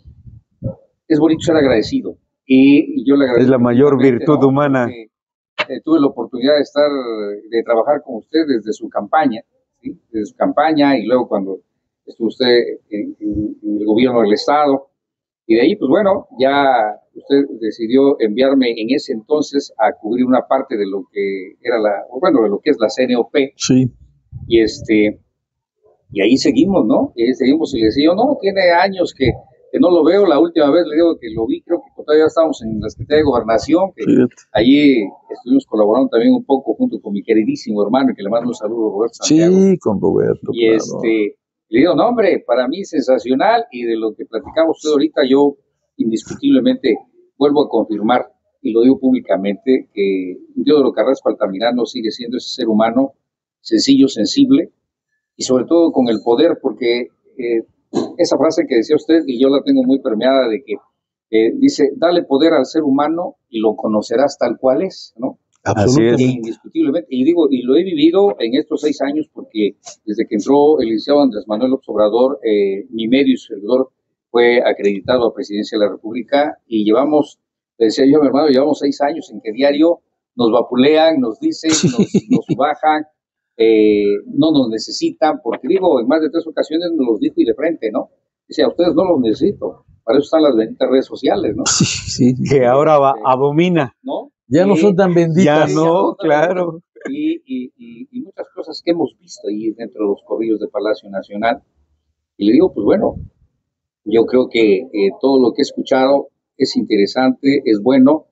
es bonito ser agradecido. Y yo le agradezco. Es la mayor virtud humana. Tuve la oportunidad de trabajar con usted desde su campaña, ¿sí? Desde su campaña, y luego cuando estuvo usted en el gobierno del Estado. Y de ahí, pues bueno, ya usted decidió enviarme en ese entonces a cubrir una parte de lo que era de lo que es la CNOP. Sí. Y ahí seguimos, ¿no? Y ahí seguimos, y le decía yo, no, tiene años que no lo veo. La última vez le digo que lo vi, creo que todavía estábamos en la Secretaría de Gobernación, que allí estuvimos colaborando también un poco junto con mi queridísimo hermano, que le mando un saludo, Roberto Santiago. Sí, con Roberto. Y le digo, no, hombre, para mí sensacional, y de lo que platicamos usted ahorita, yo indiscutiblemente vuelvo a confirmar, y lo digo públicamente, que Teodoro Carrasco Altamirano sigue siendo ese ser humano sencillo, sensible, y sobre todo con el poder, porque esa frase que decía usted, y yo la tengo muy permeada, de que dice, dale poder al ser humano y lo conocerás tal cual es, ¿no? Absolutamente. Indiscutiblemente. Y digo, y lo he vivido en estos 6 años, porque desde que entró el licenciado Andrés Manuel López Obrador, mi medio y servidor fue acreditado a Presidencia de la República, y llevamos, le decía yo a mi hermano, llevamos 6 años en que diario nos vapulean, nos dicen, nos bajan, no nos necesitan, porque digo, en más de 3 ocasiones nos los dijo y de frente, ¿no? Dice, a ustedes no los necesito, para eso están las benditas redes sociales, ¿no? Sí. Que ahora abomina. ¿No? Ya no son tan benditas. Ya no, claro. Y muchas cosas que hemos visto ahí dentro de los corrillos de Palacio Nacional. Y le digo, pues bueno, yo creo que todo lo que he escuchado es interesante, es bueno,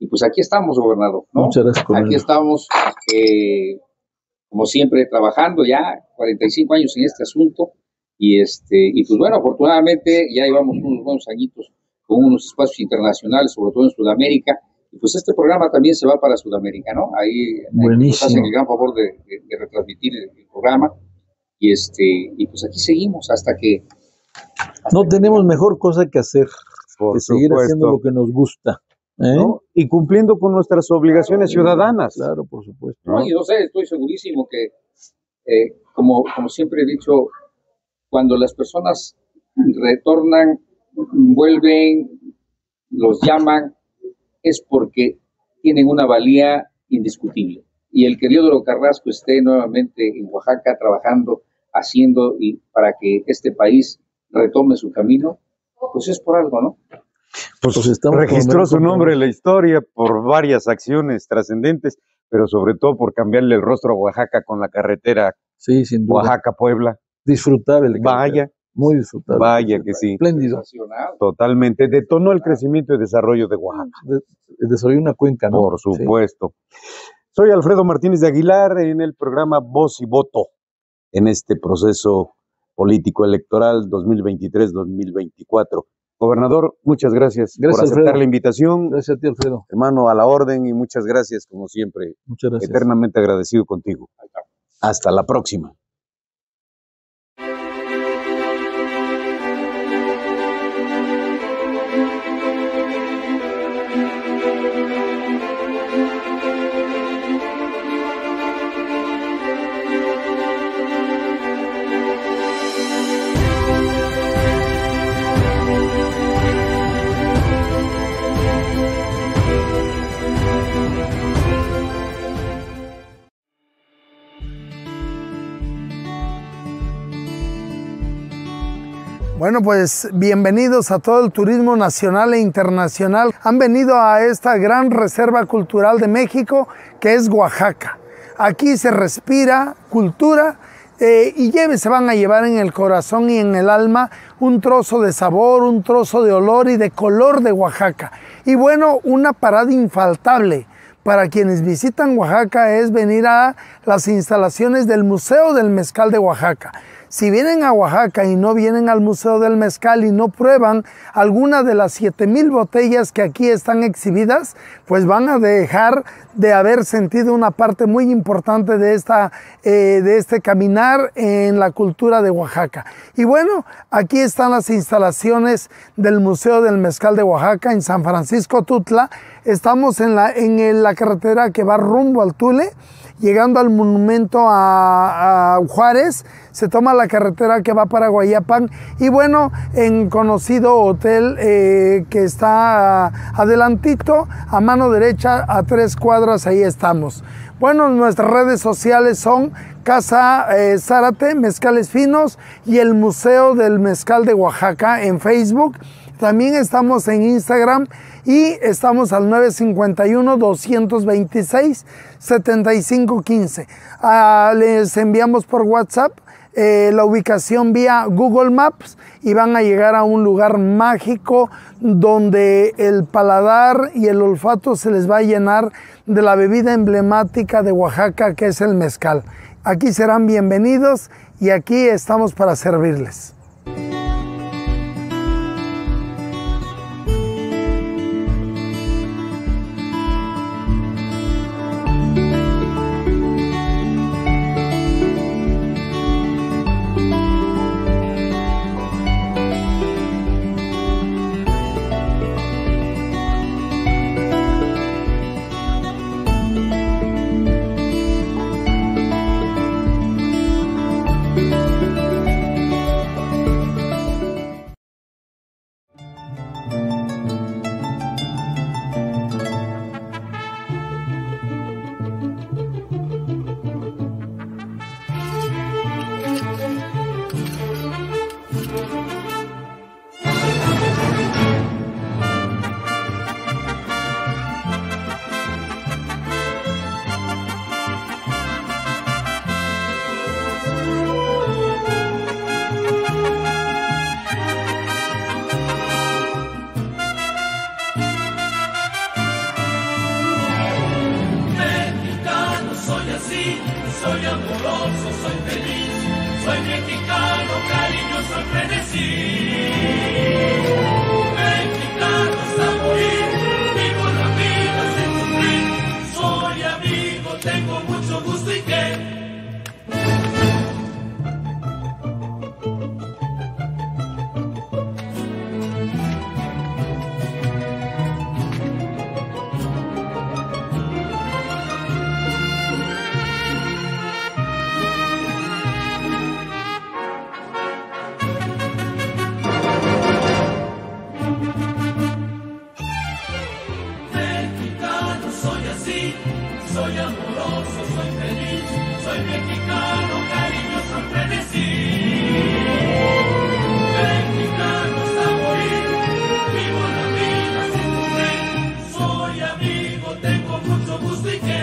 Y pues aquí estamos, gobernador, ¿no? Muchas gracias, aquí estamos, como siempre, trabajando ya 45 años en este asunto. Y pues bueno, afortunadamente ya llevamos unos buenos añitos con unos espacios internacionales, sobre todo en Sudamérica. Y pues este programa también se va para Sudamérica, ¿no? Ahí nos hacen el gran favor de retransmitir el programa. Y pues aquí seguimos hasta que... No tenemos mejor cosa que hacer que seguir haciendo lo que nos gusta. ¿No? Y cumpliendo con nuestras obligaciones ciudadanas. Claro, por supuesto. No, y no sé, estoy segurísimo que, como siempre he dicho, cuando las personas retornan, vuelven, los llaman, es porque tienen una valía indiscutible. Y el que Diodoro Carrasco esté nuevamente en Oaxaca trabajando, haciendo y para que este país retome su camino, pues es por algo, ¿no? Pues registró su nombre en la historia por varias acciones trascendentes, pero sobre todo por cambiarle el rostro a Oaxaca con la carretera Oaxaca-Puebla. Disfrutable. Vaya. Muy disfrutable. Vaya que sí. Espléndido. Totalmente. Detonó el crecimiento y desarrollo de Oaxaca. Desarrolló una cuenca, ¿no? Por supuesto. Sí. Soy Alfredo Martínez de Aguilar en el programa Voz y Voto en este proceso político electoral 2023-2024. Gobernador, muchas gracias por aceptar Alfredo. La invitación. Gracias a ti, Alfredo. Hermano, a la orden y muchas gracias, como siempre. Muchas gracias. Eternamente agradecido contigo. Hasta la próxima. Bueno, pues bienvenidos a todo el turismo nacional e internacional. Han venido a esta gran reserva cultural de México, que es Oaxaca. Aquí se respira cultura y se van a llevar en el corazón y en el alma un trozo de sabor, un trozo de olor y de color de Oaxaca. Y bueno, una parada infaltable para quienes visitan Oaxaca es venir a las instalaciones del Museo del Mezcal de Oaxaca. Si vienen a Oaxaca y no vienen al Museo del Mezcal y no prueban alguna de las 7,000 botellas que aquí están exhibidas, pues van a dejar de haber sentido una parte muy importante de este caminar en la cultura de Oaxaca. Y bueno, aquí están las instalaciones del Museo del Mezcal de Oaxaca en San Francisco Tutla. Estamos en la carretera que va rumbo al Tule. Llegando al monumento a Juárez, se toma la carretera que va para Guayapan y bueno, en conocido hotel que está adelantito, a mano derecha, a 3 cuadras, ahí estamos. Bueno, nuestras redes sociales son Casa Zárate, Mezcales Finos y el Museo del Mezcal de Oaxaca en Facebook. También estamos en Instagram y estamos al 951-226-7515. Les enviamos por WhatsApp la ubicación vía Google Maps y van a llegar a un lugar mágico donde el paladar y el olfato se les va a llenar de la bebida emblemática de Oaxaca, que es el mezcal. Aquí serán bienvenidos y aquí estamos para servirles. Soy mexicano, cariñoso al frenesí. Mexicano hasta morir, vivo la vida sin sufrir. Soy amigo, tengo mucho gusto y que soy amoroso, soy feliz, soy mexicano, cariñoso al frenesí. Mexicano hasta morir, vivo la vida sin sufrir. Soy amigo, tengo mucho gusto y que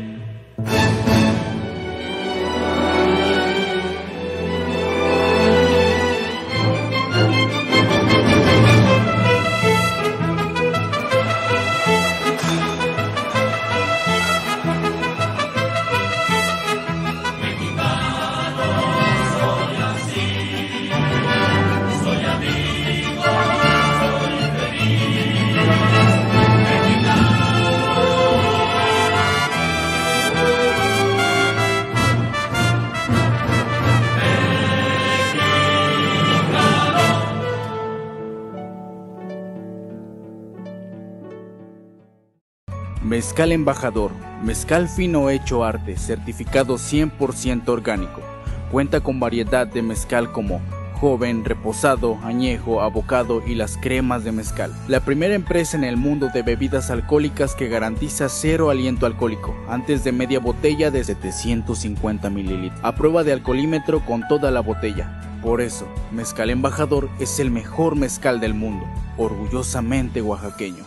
Mezcal Embajador, mezcal fino hecho arte, certificado 100% orgánico. Cuenta con variedad de mezcal como joven, reposado, añejo, abocado y las cremas de mezcal. La primera empresa en el mundo de bebidas alcohólicas que garantiza cero aliento alcohólico, antes de media botella de 750 mililitros. A prueba de alcoholímetro con toda la botella. Por eso, Mezcal Embajador es el mejor mezcal del mundo, orgullosamente oaxaqueño.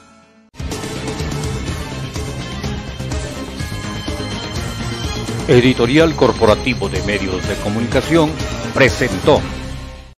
Editorial Corporativo de Medios de Comunicación presentó